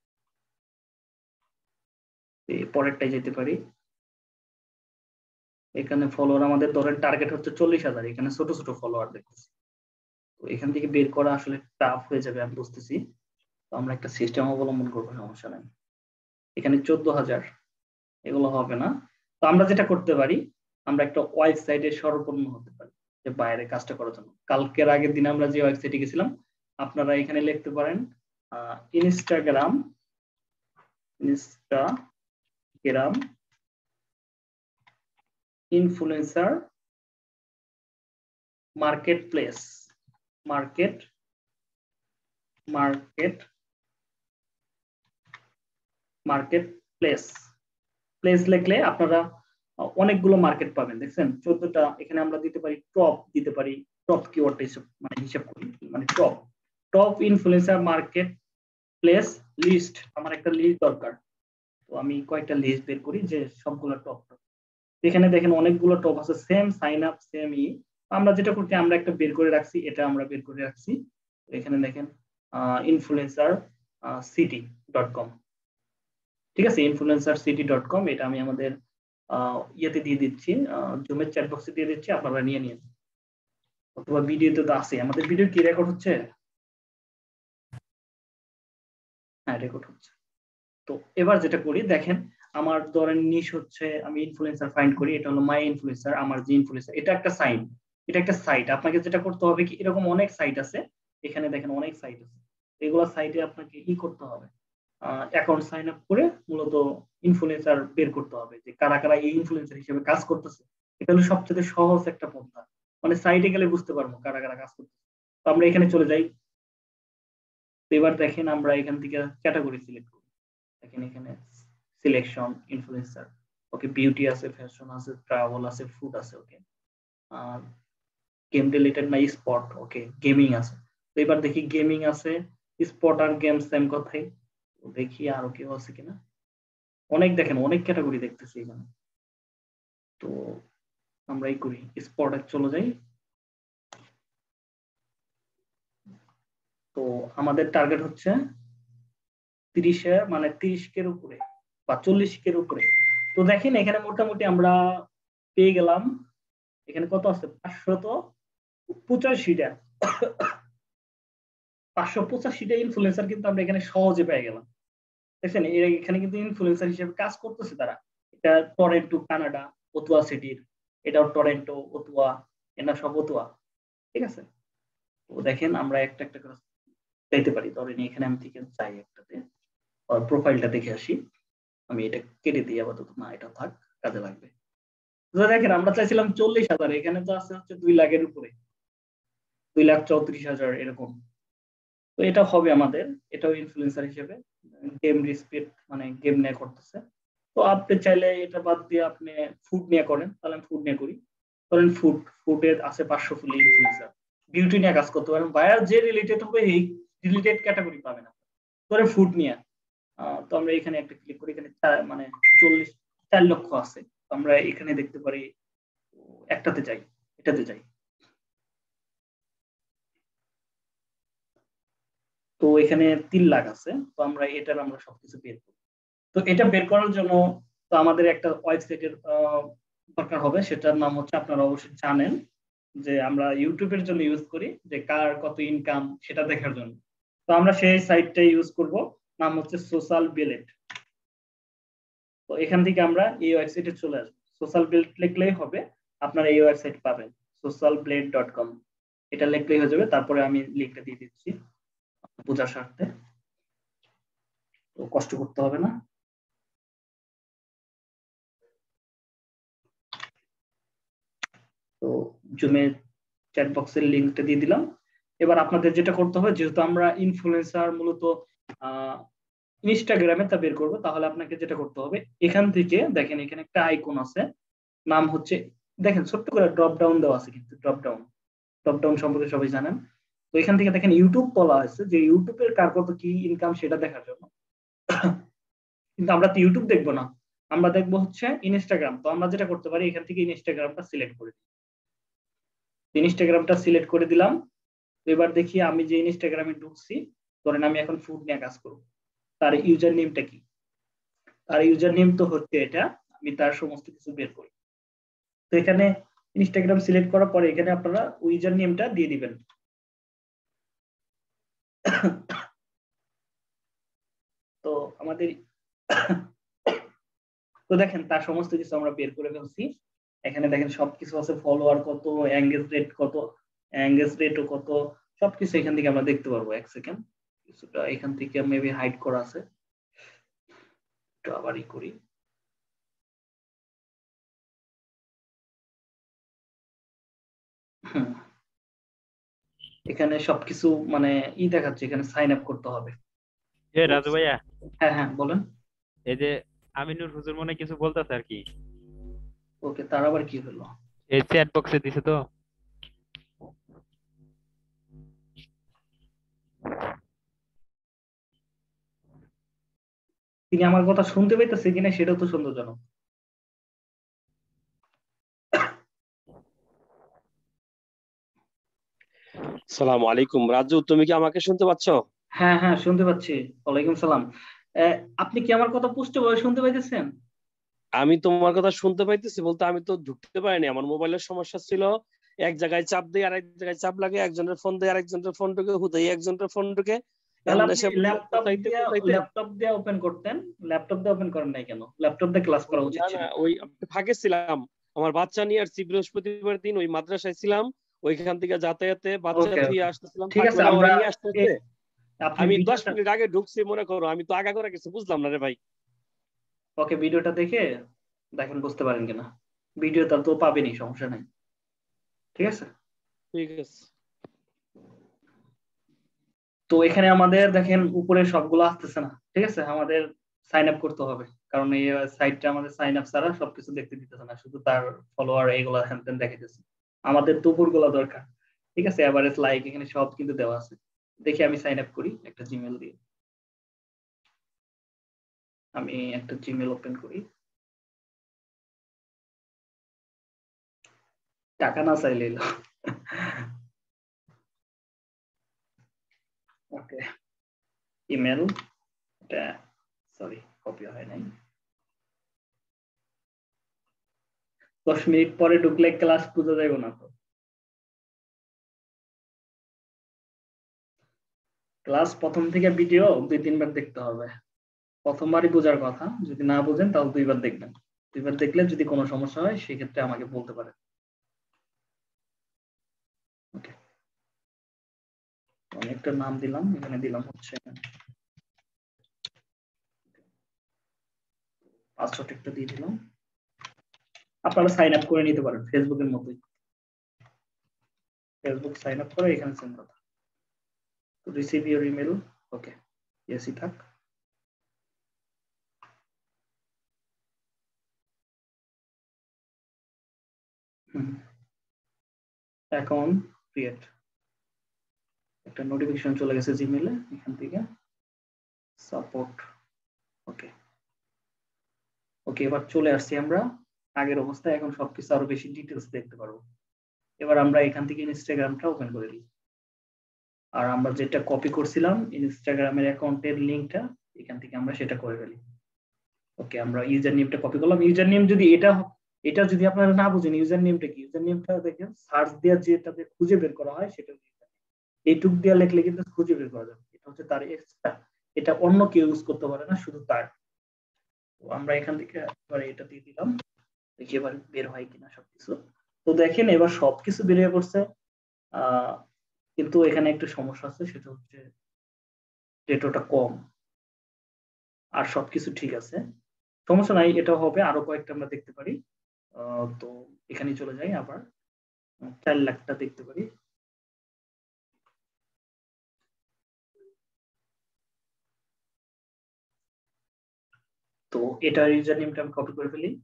পরেরটাই যেতে পারি, এখানে ফলোয়ার আমাদের ধরেন টার্গেট হচ্ছে 40,000, এখানে ছোট ছোট ফলোয়ার দেখতেছি। তো এখান থেকে বের করা আসলে টাফ হয়ে যাবে আমি বুঝতেছি। তো আমরা একটা সিস্টেম অবলম্বন করবো, সমস্যা নাই। এখানে 14,000 এগুলো হবে না। তো আমরা যেটা করতে পারি, আমরা একটা ওয়েবসাইটে সর্বপূর্ণ হতে পারি যে বাইরে কাজটা করার জন্য। কালকের আগের দিন আমরা যে ওয়েবসাইটে গেছিলাম, আপনারা এখানে লিখতে পারেন Instagram influencer market place place লিখলে আপনারা অনেকগুলো মার্কেট পাবেন। দেখছেন 14টা। এখানে আমরা দিতে পারি টপ, দিতে পারি টপ কিওয়ার্ডটা হিসাব করি, মানে top influencer market place list. আমার একটা লিস্ট দরকার। তো আমি কয়েকটা লিস্ট বের করি যে সবগুলো টপ। এখানে দেখেন অনেকগুলো টপ আছে, সেম সাইন আপ সেম আমরা যেটা করছি, আমরা একটা বের করে রাখছি, এটা আমরা বের করে রাখছি। এখানে দেখেন ইনফ্লুয়েন্সার সিটি.com, ঠিক আছে, influencercity.com। এটা আমি আমাদের ইয়েতে দিয়ে দিচ্ছি, জুমের চ্যাট বক্সে দিয়ে দিচ্ছি, আপনারা নিয়ে নিন। অথবা ভিডিওতে তো আছে। আমাদের ভিডিও কি রেকর্ড হচ্ছে? হ্যাঁ, রেকর্ড হচ্ছে। তো এবার যেটা করি দেখেন, আমার ধরেন নিশ হচ্ছে, আমি ইনফ্লুয়েন্সার ফাইন্ড করি, এটা হলো মাই ইনফ্লুয়েন্সার। আমার যে ইনফ্লুয়েন্সার, এটা একটা সাইট, এটা একটা সাইট। আপনাকে যেটা করতে হবে কি, এরকম অনেক সাইট আছে, এখানে দেখেন অনেক সাইট আছে, এগুলো সাইটে আপনাকে করতে হবে, অ্যাকাউন্ট সাইন আপ করে মূলত ইনফ্লুয়েন্সার বের করতে হবে যে কারা কারা এই ইনফ্লুয়েন্সার হিসেবে কাজ করতেছে। এটা হলো সবচেয়ে সহজ একটা পন্থা, মানে সাইটে গেলে বুঝতে পারবো কারা কারা কাজ করতেছে। তো আমরা এখানে চলে যাই। এবার দেখেন আমরা এখান থেকে ক্যাটাগরি সিলেক্ট করি। দেখেন এখানে সিলেকশন ইনফ্লুয়েন্সার, ওকে, বিউটি আছে, ফ্যাশন আছে, ট্রাভেল আছে, ফুড আছে, ওকে, গেম রিলেটেড না স্পট, ওকে, গেমিং আছে। তো এবার দেখি গেমিং আছে, স্পট আর গেম সেম কথাই। দেখি আরো কেউ আছে কিনা। অনেক দেখেন, অনেক ক্যাটাগরি দেখতেছি এখানে। তো আমরা এই করি, স্পটে চলে যাই। তো আমাদের টার্গেট হচ্ছে 30 মানে 30 উপরে বা 40 উপরে। তো দেখেন এখানে মোটামুটি আমরা পেয়ে গেলাম। এখানে কত আছে? 585টা 585টা ইনফ্লুয়েন্সার কিন্তু আমরা এখানে সহজে পেয়ে গেলাম। দেখছেন এখানে কিন্তু ইনফ্লুয়েন্সার হিসেবে কাজ করতেছে তারা। এটা টরেন্টো কানাডা, ওতুয়া সিটির, এটাও টরেন্টো, ওতুয়া, এনা সব ওতুয়া, ঠিক আছে। তো দেখেন আমরা একটা একটা করে চাইতে পারি। ধরেন এখানে আমি থেকে চাই একটাতে, প্রোফাইলটা দেখে আসি। আমি এটা কেটে দিই আপাতত, না এটা থাক, কাজে লাগবে। দেখেন আমরা চাইছিলাম 40,000, এখানে তো আছে হচ্ছে 2 লাখের উপরে, 2,34,000 এরকম। তো এটা হবে আমাদের, এটাও ইনফ্লুয়েন্সার হিসেবে গেম রিসপেক্ট, মানে গেম নিয়ে করতেছে। তো আপনি চাইলে এটা বাদ দিয়ে আপনি ফুড নিয়ে করেন, তাহলে আমি ফুড নিয়ে করি। ধরেন ফুডের আছে 500 ফুল ইনফ্লুয়েন্সার। বিউটি নিয়ে কাজ করতে পারেন, বায়ার যে রিলেটেড হবে এই রিলেটেড ক্যাটাগরি পাবেন। ধরেন ফুড নিয়ে, তো আমরা এখানে একটা ক্লিক করি, এখানে মানে 4 লক্ষ আছে। আমরা এখানে দেখতে পারি একটাতে যাই, এটাতে যাই। তো এখানে 3 লাখ আছে। তো আমরা এটার আমরা সবকিছু বের করি। তো এটা বের করার জন্য তো আমাদের একটা ওয়েবসাইটের দরকার হবে, সেটার নাম হচ্ছে, আপনারা অবশ্যই জানেন যে আমরা ইউটিউবের জন্য ইউজ করি যে কার কত ইনকাম সেটা দেখার জন্য। তো আমরা সেই সাইটটা ইউজ করব, নাম হচ্ছে সোশ্যাল বিলেট। তো এখান থেকে আমরা এই ওয়েবসাইটে চলে আসবো, সোশ্যাল বিলেট লিখলেই হবে, আপনারা এই ওয়েবসাইট পাবেন socialblade.com। এটা লিখলেই হয়ে যাবে। তারপরে আমি লিঙ্কটা দিয়ে দিচ্ছি বোঝার স্বার্থে, তো কষ্ট করতে হবে না। তো জুমে চ্যাট বক্সের লিঙ্কটা দিয়ে দিলাম। এবার আপনাদের যেটা করতে হবে, যেহেতু আমরা ইনফ্লুয়েন্সার মূলত ইনস্টাগ্রামে তা বের করবো, তাহলে আপনাকে যেটা করতে হবে, এখান থেকে দেখেন এখানে একটা আইকন আছে, নাম হচ্ছে, দেখেন ছোট্ট করে ড্রপ ডাউন দেওয়া আছে, কিন্তু ড্রপ ডাউন সম্পর্কে সবাই জানেন। তো এখান থেকে দেখেন ইউটিউব বলা আছে যে ইউটিউবের কার কত কি ইনকাম সেটা দেখার জন্য। কিন্তু আমরা তো ইউটিউব দেখবো না, আমরা দেখবো হচ্ছে ইনস্টাগ্রাম। তো আমরা যেটা করতে পারি, এখান থেকে ইনস্টাগ্রামটা সিলেক্ট করে দিই। ইনস্টাগ্রামটা সিলেক্ট করে দিলাম। এবার দেখি আমি যে ইনস্টাগ্রামে ঢুকছি, ধরেন আমি এখন ফুড নিয়ে কাজ করব, তার ইউজার নেমটা কি? তার ইউজার নেম তো হচ্ছে এটা, আমি তার সমস্ত কিছু বের করি। তো তো এখানে ইনস্টাগ্রাম সিলেক্ট করার পরে এখানে আপনারা ইউজার নেমটা দিয়ে দিবেন। তো আমাদের তো দেখেন তার সমস্ত কিছু আমরা বের করে ফেলছি। এখানে দেখেন সবকিছু আছে, ফলোয়ার কত, এঙ্গেজ রেট কত, এঙ্গেজ রেটও কত, সবকিছু এখান থেকে আমরা দেখতে পারবো। এক সেকেন্ড, কিছুটা এখান থেকে মেবি হাইড করা আছে, একটু আবারই করি। এখানে সবকিছু মানে দেখাচ্ছে, এখানে সাইন আপ করতে হবে। রাজু ভাইয়া, হ্যাঁ হ্যাঁ বলেন। এই যে আমিনুর হুজুর মনে হয় কিছু বলতেছে আর কি। ওকে, তার আবার কি হলো? এই চ্যাট বক্সে দিছে তো। তিনি আমার কথা শুনতে পাইতেছে কিনা সেটা তো সন্দেহজনক। সালামু আলাইকুম রাজু, তুমি কি আমাকে শুনতে পাচ্ছ? হ্যাঁ হ্যাঁ শুনতে পাচ্ছি। ওয়ালাইকুম সালাম। আপনি কি আমার কথা পুষ্টভাবে শুনতে পাইতেছেন? আমি তোমার কথা শুনতে পাইতেছি বলতে আমি তো ঢুকতে পারিনি, আমার মোবাইলের সমস্যা ছিল। এক জায়গায় চাপ দিয়ে আরেক জায়গায় চাপ লাগে, একজনের ফোন দিয়ে আরেকজনের ফোন ঢুকে, হুদাই একজনের ফোন ঢুকে। তাহলে এখন আপনি এসে কোথাইতে কোথাইতে ল্যাপটপ দিয়ে ওপেন করতেন। ল্যাপটপ দিয়ে ওপেন করেন নাই কেন? ল্যাপটপ দিয়ে ক্লাস করা উচিত না ছিল। না, ওই ফাঁকে ছিলাম। আমার বাচ্চা নিয়ে আসছি, বৃহস্পতিবার দিন ওই মাদ্রাসায় ছিলাম, ওইখান থেকে যাতায়াতে বাচ্চা ওকে থুয়ে ওকে, আসতেছিলাম, ঠিক আছে। থাকলে আমরা ওরা নিয়ে আসতেছে। আপনি আমি 10 ভিডিওটা, মিনিট আগে ঢুকছি, মনে করো আমি তো আগা করে কিছু বুঝলাম না রে ভাই। ওকে ভিডিওটা দেখে দেখেন বুঝতে পারেন কিনা। ভিডিওটা তো পাবেনই, সমস্যা নাই। ঠিক আছে। ঠিক আছে। তো এখানে আমাদের দেখেন উপরে সবগুলো আসতেছে না, ঠিক আছে। আমাদের সাইন আপ করতে হবে, কারণ এই সাইটটা আমাদের সাইন আপ ছাড়া সবকিছু দেখতে দিতেছে না, শুধু তার ফলোয়ার এইগুলা হ্যান দেখাইতেছে। আমাদের তো উপরগুলো দরকার, ঠিক আছে। এভারেজ লাইক এখানে সব কিন্তু দেওয়া আছে। দেখি আমি সাইন আপ করি একটা জিমেল দিয়ে। আমি একটা জিমেল ওপেন করি। টাকা না চাইলে এলো। ওকে, ইমেল, এটা সরি কপি হয় নাই। 10 মিনিট পরে ঢুকলে ক্লাস বোঝা যাবে না তো। ক্লাস প্রথম থেকে ভিডিও 2-3 বার দেখতে হবে। প্রথমবারই বোঝার কথা, যদি না বোঝেন তাহলে 2বার দেখবেন। 2বার দেখলে যদি কোনো সমস্যা হয় সেক্ষেত্রে আমাকে বলতে পারেন। ওকে, আমি একটা নাম দিলাম, এখানে দিলাম হচ্ছে পাসওয়ার্ড একটা দিয়ে দিলাম। আপনারা সাইন আপ করে নিতে পারেন ফেসবুকের মতোই। ফেসবুক সাইন আপ করে এখানে সেম কথা। তো রিসিভ ইউর ইমেল, ওকে ইয়েসই থাক। অ্যাকাউন্ট ক্রিয়েট, একটা নোটিফিকেশন চলে গেছে জিমেলে এখান থেকে, সাপোর্ট। ওকে ওকে, এবার চলে আসছি আমরা আগের অবস্থায়। এখন সবকিছু আরো বেশি ডিটেলস দেখতে পারবো। এবার আমরা এখান থেকে ইনস্টাগ্রামটা ওপেন করে দিই। আর আমরা যেটা কপি করছিলাম ইনস্টাগ্রামের অ্যাকাউন্টের লিংকটা, এখান থেকে আমরা সেটা করে ফেলি। ওকে, আমরা ইউজার নেমটা কপি করলাম। ইউজার নেম যদি এটা এটা যদি আপনারা না বুঝেন ইউজার নেমটা কি, ইউজার নেমটা দেখেন সার্চ দিয়ে যেটাতে খুঁজে বের করা হয় সেটা এইটুক দিয়ে লিখলে কিন্তু খুঁজে বের করা যাবে। এটা হচ্ছে তার এক্সট্রা, এটা অন্য কেউ ইউজ করতে পারে না, শুধু তার। তো আমরা এখান থেকে এবার এটা দিয়ে দিলাম, দেখি এবার বের হয় কিনা সবকিছু। তো দেখেন এবার সবকিছু বেরিয়ে পড়ছে। কিন্তু এখানে একটু সমস্যা আছে, সেটা হচ্ছে ডেটাটা কম। আর সবকিছু ঠিক আছে, সমস্যা নাই, এটা হবে। আরো কয়েকটা আমরা দেখতে পারি। তো এখানে চলে যাই, আবার 4 লাখটা দেখতে পারি। তো এটার ইউজার নেমটা আমি কপি করে ফেলি।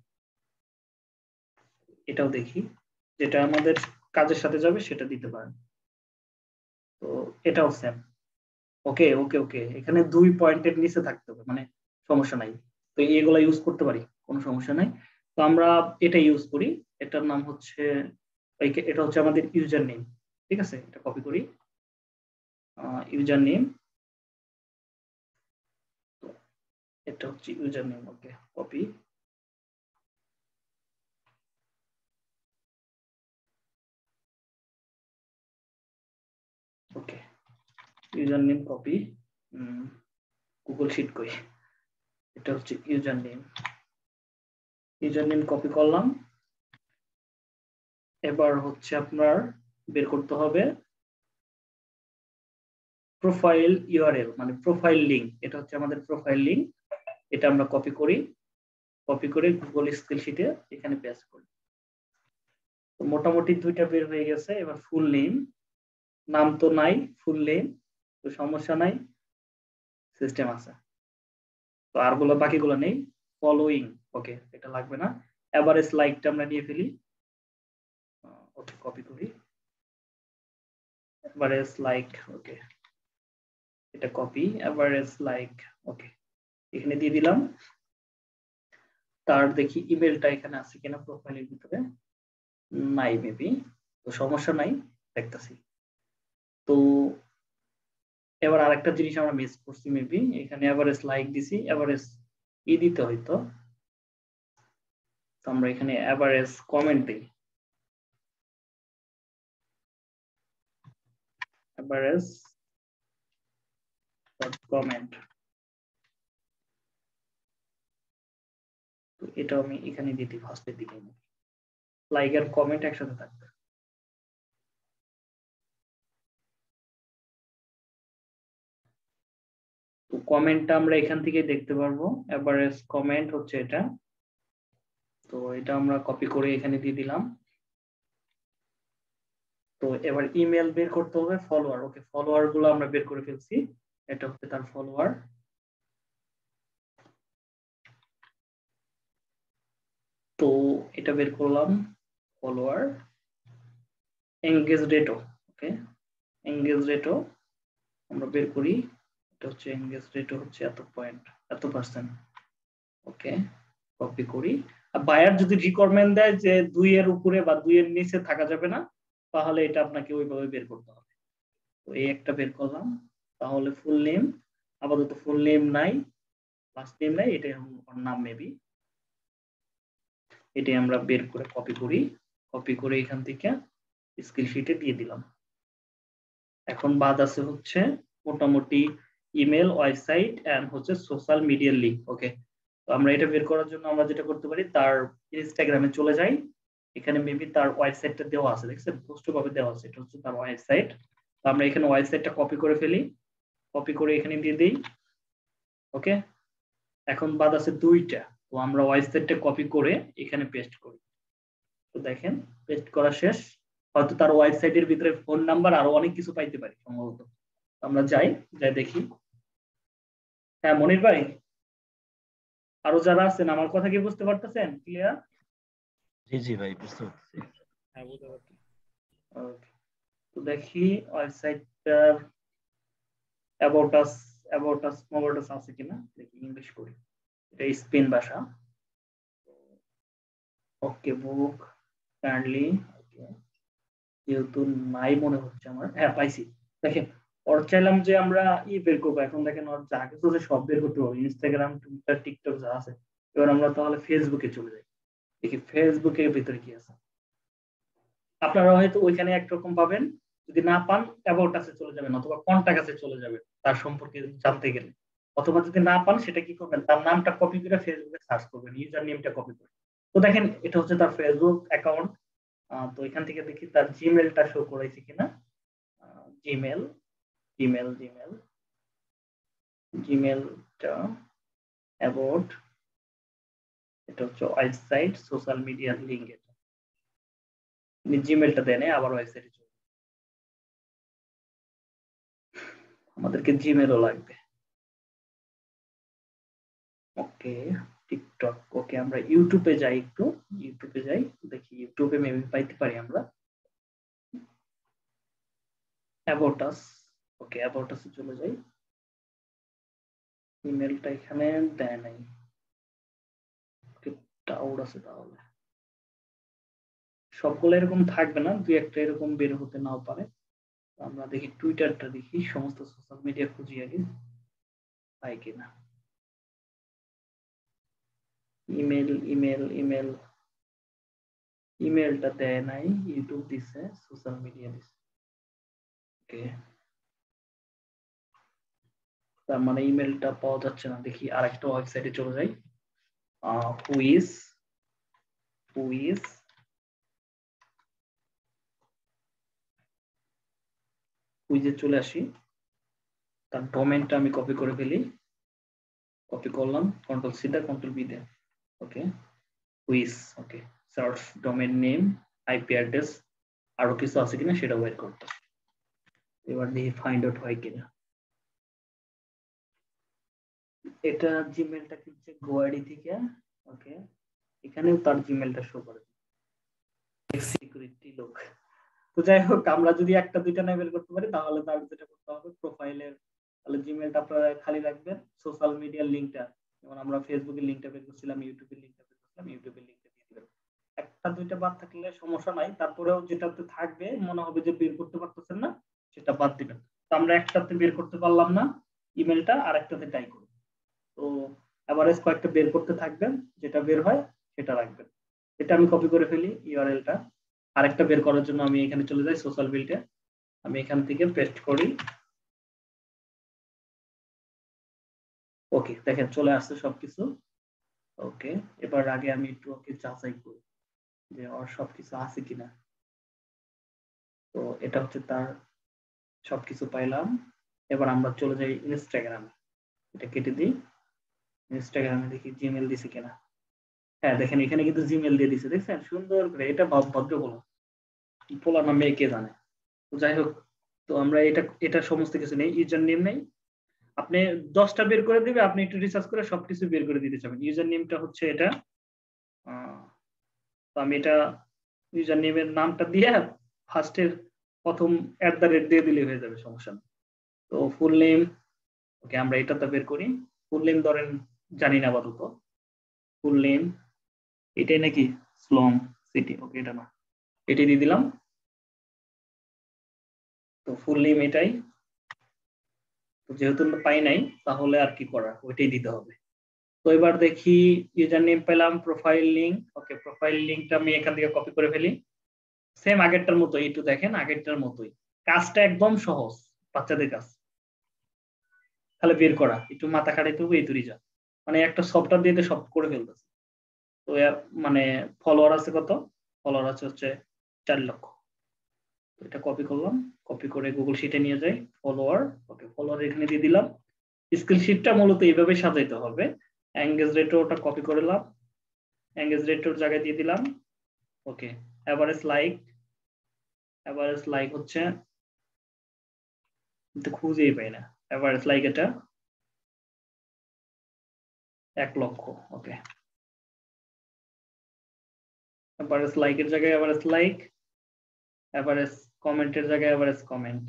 এটাও দেখি, যেটা আমাদের কাজের সাথে যাবে সেটা দিতে পারেন। তো এটাও সেম। ওকে ওকে ওকে, এখানে 2 পয়েন্টের নিচে থাকতে হবে, মানে সমস্যা নাই। তো এগুলা ইউজ করতে পারি, কোনো সমস্যা নাই। তো আমরা এটা ইউজ করি। এটার নাম হচ্ছে, এটা হচ্ছে আমাদের ইউজার নেম, ঠিক আছে। এটা কপি করি, ইউজার নেম, এটা হচ্ছে user name. Okay, copy. Okay user name copy Google sheet কই এটা হচ্ছে ইউজার নেম কপি করলাম এবার হচ্ছে আপনার বের করতে হবে প্রোফাইল ইউআরএল মানে প্রোফাইল লিংক এটা হচ্ছে আমাদের প্রোফাইল লিংক এটা আমরা কপি করে গুগল স্কিল শিটে এখানে পেস্ট করি তো মোটামুটি দুইটা বের হয়ে গেছে এবার ফুল নেম নাম তো নাই ফুল নেম তো সমস্যা নাই সিস্টেম আছে তো আরগুলো বাকিগুলো নেই ফলোইং ওকে এটা লাগবে না এভারেজ লাইকটা আমরা নিয়ে ফেলি ওকে কপি করি এভারেজ লাইক ওকে এটা কপি এভারেজ লাইক ওকে এখানে দিয়ে দিলাম তার দেখি ইমেলটা এখানে আছে কিনা প্রোফাইলের ভিতরে নাই মেবি তো সমস্যা নাই দেখতেছি তো এবার আরেকটা জিনিস আমরা মিস করছি মেবি এখানে এভারেজ লাইক দিছি এভারেজ দিতে হইতো তো আমরা এখানে এভারেজ কমেন্ট দিই এভারেজ কমেন্ট তো এটা আমি এখানে দিতে ফার্স্টের দিকে লাইক আর কমেন্ট একসাথে থাকবে তো কমেন্টটা আমরা এখান থেকে দেখতে পারবো এভারেজ কমেন্ট হচ্ছে এটা তো এটা আমরা কপি করে এখানে দিয়ে দিলাম তো এবার ইমেল বের করতে হবে ফলোয়ার ওকে ফলোয়ার গুলো আমরা বের করে ফেলছি এটা হচ্ছে তার ফলোয়ার তো এটা বের করলাম ফলোয়ার এঙ্গেজ রেটও ওকে এঙ্গেজ রেটও আমরা বের করি এটা হচ্ছে এঙ্গেজ রেটও হচ্ছে এত পয়েন্ট এত পার্সেন্ট ওকে কপি করি আর বায়ার যদি রিকোয়ারমেন্ট দেয় যে 2 এর উপরে বা 2 এর নিচে থাকা যাবে না তাহলে এটা আপনাকে ওইভাবে বের করতে হবে তো এই একটা বের করলাম তাহলে ফুল নেম আপাতত ফুল নেম নাই লাস্ট নেম নাই এটা নাম মেবি এটাই আমরা বের করে কপি করে এখান থেকে স্কিল শিটে দিয়ে দিলাম এখন বাদ আছে হচ্ছে মোটামুটি ইমেল ওয়েবসাইট এন্ড হচ্ছে সোশ্যাল মিডিয়া লিংক ওকে তো আমরা এটা বের করার জন্য আমরা যেটা করতে পারি তার ইনস্টাগ্রামে চলে যাই এখানে মেবি তার ওয়েবসাইটটা দেওয়া আছে দেখছেন পোস্ট ভাবে দেওয়া আছে এটা হচ্ছে তার ওয়েবসাইট তো আমরা এখানে ওয়েবসাইটটা কপি করে ফেলি কপি করে এখানে দিয়ে দেই ওকে এখন বাদ আছে দুইটা তো আমরা ওয়েবসাইটটা কপি করে এখানে পেস্ট করি তো দেখেন পেস্ট করা শেষ হয়তো তার ওয়েবসাইটের ভিতরে ফোন নাম্বার আরো অনেক কিছু পাইতে পারি সম্ভবত আমরা যাই দেখি হ্যাঁ মনির ভাই আরো যারা আছেন আমার কথা কি বুঝতে পারতেছেন ক্লিয়ার জি জি ভাই বুঝতে পারছি হ্যাঁ বুঝতে পারছি ওকে তো দেখি ওয়েবসাইটটার অ্যাবাউট আস আছে কিনা দেখি ইংলিশ করি এটা স্পেন ভাষা ওকে বুক কাইন্ডলি ওকে যেহেতু নাই মনে হচ্ছে আমার হ্যাঁ পাইছি দেখেন ওর চাইলাম যে আমরা বের করবো এখন দেখেন ওর যা কিছু সব বের করতে হবে ইনস্টাগ্রাম টুইটার টিকটক যা আছে এবার আমরা তাহলে ফেসবুকে চলে যাই দেখি ফেসবুকের ভিতরে কি আছে আপনারা হয়তো ওইখানে একরকম পাবেন যদি না পান অ্যাবাউট আসে চলে যাবেন অথবা কন্টাক্ট আছে চলে যাবেন তার সম্পর্কে জানতে গেলে অথবা যদি না পান সেটা কি করবেন তার নামটা কপি করে ফেসবুকে সার্চ করবেন ইউজার নেমটা কপি করে তো দেখেন এটা হচ্ছে তার ফেসবুক অ্যাকাউন্ট তো এখান থেকে দেখি তার জিমেলটা শো করেছে কিনা জিমেলটা অ্যাবাউট এটা হচ্ছে ওয়েবসাইট সোশ্যাল মিডিয়া লিংক এটা জিমেলটা দেন আবার ওয়েবসাইটে চলে আমাদেরকে জিমেলও লাগবে ওকে টিকটক ওকে আমরা ইউটিউবে যাই একটু ইউটিউবে যাই দেখি ইউটিউবে মেবি পাইতে পারি আমরা অ্যাবাউট আস ওকে অ্যাবাউট আসে চলে যাই ইমেলটা এখানে দেয় নাই ডাউট আছে তাহলে সবগুলো এরকম থাকবে না দুই একটা এরকম বের হতে নাও পারে আমরা দেখি টুইটারটা দেখি সমস্ত সোশ্যাল মিডিয়া খুঁজি আগে পাই কিনা ইমেলটা দেয় নাই ইউটিউব দিছে সোশ্যাল মিডিয়া দিছে ওকে তার মানে ইমেলটা পাওয়া যাচ্ছে না। দেখি আরেকটা ওয়েবসাইটে চলে যাই, হুইজ হুইজে চলে আসি, তার ডোমেনটা আমি কপি করে ফেলি, কপি করলাম, কন্ট্রোল সি দা কন্ট্রোল বি দে, okay whois, okay search domain name, IP address, আরো কিছু আছে কিনা সেটা বের করতে। এবার দেখি ফাইন্ড আউট হয় কিনা। এটা জিমেলটা কিনছে গোয়াডি থেকে, ওকে এখানেও তার জিমেলটা শো করে সিকিউরিটি লোক। তো যাই হোক, আমরা যদি একটা দুইটা না বের করতে পারি তাহলে তার যেটা করতে হবে প্রোফাইলের, তাহলে জিমেলটা আপনারা খালি রাখবেন, সোশ্যাল মিডিয়ার লিংকটা, যেমন আমরা ফেসবুকের লিংকটা বের করছিলাম, ইউটিউবের লিংকটা বের করছিলাম, ইউটিউবের লিংকটা দিয়ে দিবেন। একটা দুইটা বাদ থাকলে সমস্যা নাই, তারপরেও যেটাতে থাকবে মনে হবে যে বের করতে পারতেছেন না সেটা বাদ দিবেন। তো আমরা একটাতে বের করতে পারলাম না ইমেলটা, আর একটাতে ট্রাই করব। তো এভারেজ কয়েকটা বের করতে থাকবেন, যেটা বের হয় সেটা রাখবেন। এটা আমি কপি করে ফেলি ইউআরএলটা। আরেকটা বের করার জন্য আমি এখানে চলে যাই সোশ্যাল বিল্ডে, আমি এখান থেকে পেস্ট করি, ওকে দেখেন চলে আসছে সবকিছু। ওকে এবার আগে আমি একটু ওকে যাচাই করি যে ওর সবকিছু আছে কিনা। তো এটা হচ্ছে তার সবকিছু পাইলাম। এবার আমরা চলে যাই ইনস্টাগ্রামে, এটা কেটে দিই, ইনস্টাগ্রামে দেখি জিমেল দিছে কিনা। হ্যাঁ দেখেন এখানে কিন্তু জিমেল দিয়ে দিছে, দেখছেন সুন্দর করে। এটা ভদ্র পোলা না মেয়ে কে জানে। তো যাই হোক, তো আমরা এটা সমস্ত কিছু নেই, ইউজার নেম নেই, আপনি 10টা বের করে দিবে, আপনি একটু রিসার্চ করে সবকিছু বের করে দিতে চাবেন। ইউজার নেমটা হচ্ছে এটা, তো আমি এটা ইউজার নেমের নামটা দিয়ে ফার্স্টের প্রথম @ দিয়ে দিলে হয়ে যাবে, সমস্যা নেই। তো ফুল নেম, ওকে আমরা এটা তো বের করি। ফুল নেম ধরেন জানি না আপাতত, ফুল নেম এটাই নাকি স্লম সিটি, ওকে এটা না, এটাই দিয়ে দিলাম। তো ফুল নেম এটাই, তো যেহেতু পাই নাই তাহলে আর কি করা, ওইটাই দিতে হবে। তো এবার দেখি ইউজার নেম পেলাম, প্রোফাইল লিংক, ওকে প্রোফাইল লিংকটা আমি এখান থেকে কপি করে ফেলি, সেম আগেরটার মতো, একটু দেখেন আগেরটার মতোই, কাজটা একদম সহজ, বাচ্চাদের কাজ, তাহলে বের করা একটু মাথা খাটাইতে হবে, এই তুই যা, মানে একটা সফটওয়্যার দিয়ে সব করে ফেলতেছে। তো মানে ফলোয়ার আছে কত, ফলোয়ার আছে হচ্ছে 4 লক্ষ। এটা কপি করলাম, কপি করে গুগল শিটে নিয়ে যাই, ফলোয়ার, ওকে ফলোয়ার এখানে দিয়ে দিলাম। স্কিল শিটটা মূলত এইভাবে সাজাইতে হবে। এঙ্গেজ রেটটা কপি করলাম, এঙ্গেজ রেটর জায়গায় দিয়ে দিলাম, ওকে এভারেজ লাইক হচ্ছে, কিন্তু খুঁজেই পাই না এভারেজ লাইক, এটা 1 লক্ষ, ওকে এভারেজ লাইকের জায়গায় এভারেজ লাইক, এভারেজ কমেন্টের জায়গায় এভারেজ কমেন্ট,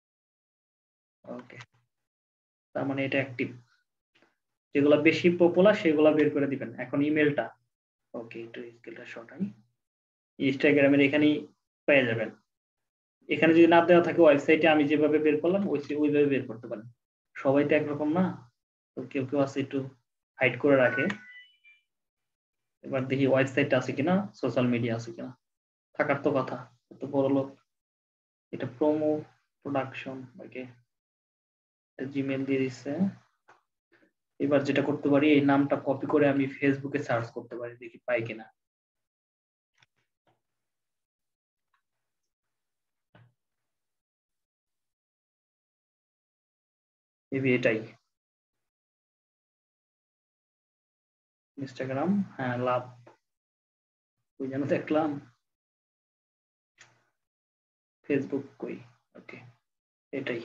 ওকে তার মানে এটা অ্যাক্টিভ, যেগুলো বেশি পপুলার সেগুলো বের করে দিবেন। এখন ইমেলটা, ওকে একটু স্কেলটা শর্টাই, ইনস্টাগ্রামের এখানেই পেয়ে যাবেন। এখানে যদি না দেওয়া থাকে ওয়েবসাইটে আমি যেভাবে বের করলাম ওইভাবে বের করতে পারেন। সবাই তো একরকম না, তো কেউ কেউ আছে একটু হাইড করে রাখে। এবার দেখি ওয়েবসাইট আছে কিনা, সোশ্যাল মিডিয়া আছে কিনা, থাকার তো কথা, এত বড় লোক। এটা প্রোমো প্রোডাকশন, ওকে জিমেল দিয়ে দিচ্ছে। এবার যেটা করতে পারি, এই নামটা কপি করে আমি ফেসবুকে সার্চ করতে পারি, দেখি পাই কিনা। এবি এটাই ইনস্টাগ্রাম, হ্যাঁ লাভ, ওই যেন দেখলাম ফেসবুক কই, ওকে এটাই।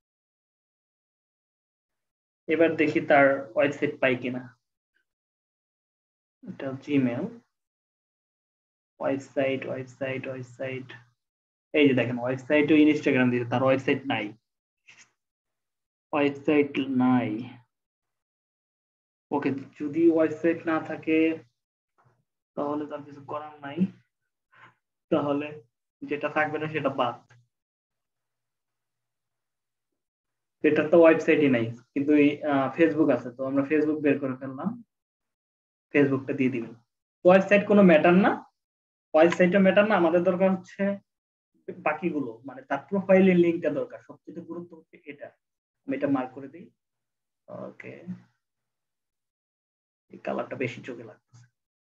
এবার দেখি তার ওয়েবসাইট পাই কিনা, এটা জিমেল ওয়েবসাইট, এই যে দেখেন ওয়েবসাইট ও ইনস্টাগ্রাম দিয়েছে, তার ওয়েবসাইট নাই। ওকে যদি ওয়েবসাইট না থাকে তাহলে তার কিছু করার নাই, তাহলে যেটা থাকবে না সেটা বাদ। এটা তো ওয়েবসাইটই নাই, কিন্তু ফেসবুক আছে, তো আমরা ফেসবুক বের করে ফেললাম, ফেসবুকটা দিয়ে দিবেন। ওয়েবসাইট কোনো ম্যাটার না, ওয়েবসাইটটা ম্যাটার না, আমাদের দরকার হচ্ছে বাকিগুলো, মানে তার প্রোফাইলের লিংকটা দরকার, সবচেয়ে গুরুত্ব হচ্ছে এটা। আমি এটা মার্ক করে দিই, ওকে, এই কালারটা বেশি চোখে লাগতেছে।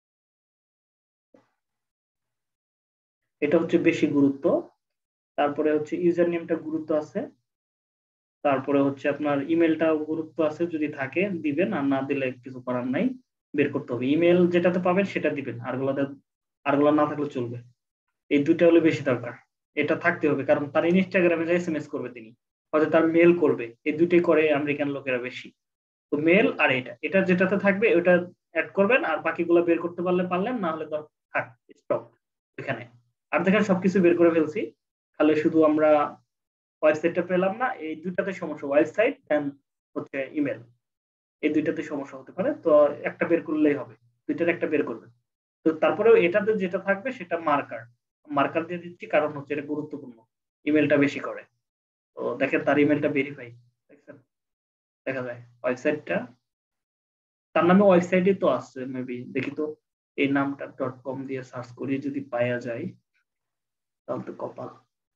এটা হচ্ছে বেশি গুরুত্ব। তারপরে হচ্ছে ইউজার নেমটা গুরুত্ব আছে। তারপরে হচ্ছে আপনার ইমেলটাও গুরুত্ব আছে, যদি থাকে দিবেন, আর না দিলে কিছু করার নাই, বের করতে হবে। ইমেল যেটাতে পাবেন সেটা দিবেন, আরগুলো না থাকলে চলবে। এই দুইটা হলে বেশি দরকার, এটা থাকতে হবে, কারণ তার ইনস্টাগ্রামে এসএমএস করবে তিনি, হয়তো তার মেল করবে, এই দুটোই করে আমেরিকান লোকেরা বেশি। তো মেল আর এটা যেটাতে থাকবে ওটা অ্যাড করবেন, আর বাকিগুলো বের করতে পারলে পারলেন, না হলে তো থাক, স্টপ এখানে। আর দেখেন সবকিছু বের করে ফেলছি, তাহলে শুধু আমরা ওয়েবসাইটটা পেলাম না। এই দুইটাতে সমস্যা, ওয়েবসাইট এন্ড হচ্ছে ইমেল, এই দুইটাতে সমস্যা হতে পারে। তো একটা বের করলেই হবে, দুইটার একটা বের করবেন। তো তারপরেও এটাতে যেটা থাকবে সেটা মার্কার দিয়ে দিচ্ছি, কারণ হচ্ছে এটা গুরুত্বপূর্ণ, ইমেলটা বেশি করে। তো দেখেন তার ইমেলটা ভেরিফাই, দেখছেন, দেখা যায় ওয়েবসাইটটা, তার নামে ওয়েবসাইটই তো আছে মেবি, দেখি তো এই নামটা .com দিয়ে সার্চ করি, যদি পাওয়া যায় তাহলে তো কপাল।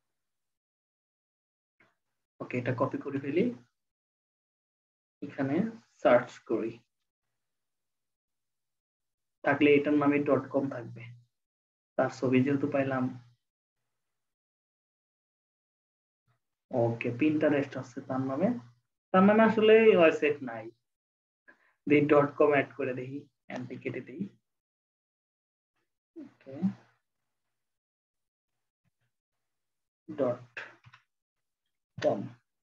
ওকে, এটা কপি করে ফেলি, এখানে সার্চ করি, থাকলে এটার নামে .com থাকবে। তার ছবি যেহেতু পাইলাম, ওকে, পিন্টারেস্ট আছে তার নামে আসলে ওয়েবসাইট নাই, দেখি .com অ্যাড করে দেখি, অ্যান্টি কেটে দিই। ওকে, .com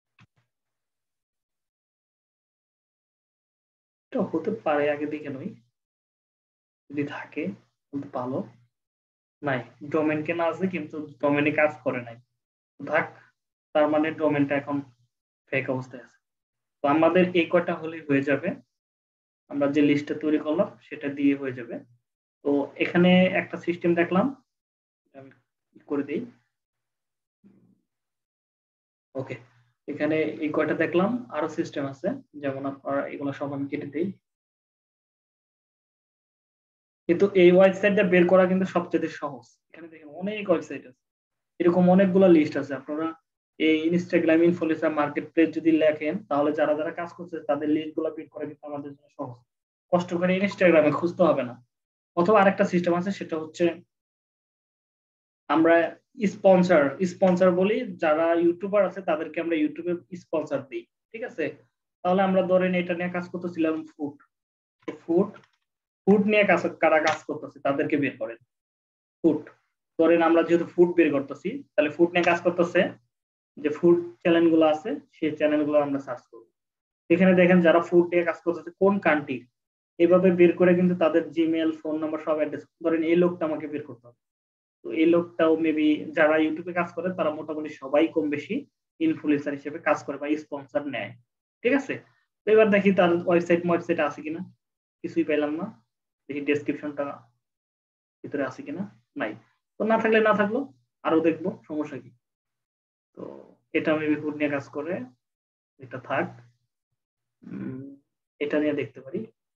এটা হতে পারে, আগে দেখে নই, যদি থাকে কিন্তু ভালো। নাই, ডোমেন কেনা আছে কিন্তু ডোমেনে কাজ করে নাই, থাক, তার মানে ডোমেনটা এখন ফেক অবস্থায় আছে। তো আমাদের এই কয়টা হলেই হয়ে যাবে, আমরা যে লিস্টটা তৈরি করলাম সেটা দিয়ে হয়ে যাবে। তো এখানে একটা সিস্টেম দেখলাম, আমি করে দিই। ওকে, এখানে এই কয়টা দেখলাম, আরো সিস্টেম আছে, যেমন আপনারা এগুলো সব আমি কেটে দিই। কিন্তু এই ওয়েবসাইটটা বের করা কিন্তু সবচেয়ে সহজ। এখানে দেখেন অনেক ওয়েবসাইট আছে, এরকম অনেকগুলো লিস্ট আছে। আপনারা এই ইনস্টাগ্রাম ইনফ্লুয়েন্সার মার্কেট প্লেস যদি লেখেন, তাহলে যারা যারা কাজ করছে তাদের লিস্ট গুলো বের করা কিন্তু আমাদের জন্য সহজ, কষ্ট করে ইনস্টাগ্রামে খুঁজতে হবে না। অথবা আরেকটা সিস্টেম আছে, সেটা হচ্ছে আমরা স্পন্সর বলি, যারা ইউটিউবার আছে তাদেরকে আমরা ইউটিউবে স্পন্সর দিই, ঠিক আছে। তাহলে আমরা ধরেন এটা নিয়ে কাজ করতেছিলাম, ফুড ফুড নিয়ে কারা কাজ করতেছে তাদেরকে বের করেন। ফুড, ধরেন আমরা যেহেতু ফুড বের করতেছি, তাহলে ফুড নিয়ে কাজ করতেছে যে ফুড চ্যানেল গুলো আছে, সেই চ্যানেল গুলো আমরা সার্চ করবো। এখানে দেখেন যারা ফুড নিয়ে কাজ করতেছে কোন কান্ট্রি, এভাবে বের করে কিন্তু তাদের জিমেল, ফোন নাম্বার সব অ্যাড্রেস, ধরেন এই লোকটা আমাকে বের করতে হবে। তো এই লোকটাও মেবি, যারা ইউটিউবে কাজ করে তারা মোটামুটি সবাই কম বেশি ইনফ্লুয়েন্সার হিসেবে কাজ করে বা স্পন্সর নেয়, ঠিক আছে। তো এবার দেখি তার ওয়েবসাইট আছে কিনা, কিছুই পেলাম না। দেখি ডেসক্রিপশনটা ভিতরে আছে কিনা, নাই। তো না থাকলে না থাকলো, আরো দেখবো, সমস্যা কি। তো এটা মেবি ফুড নিয়ে কাজ করে, এটা থাক, এটা নিয়ে দেখতে পারি।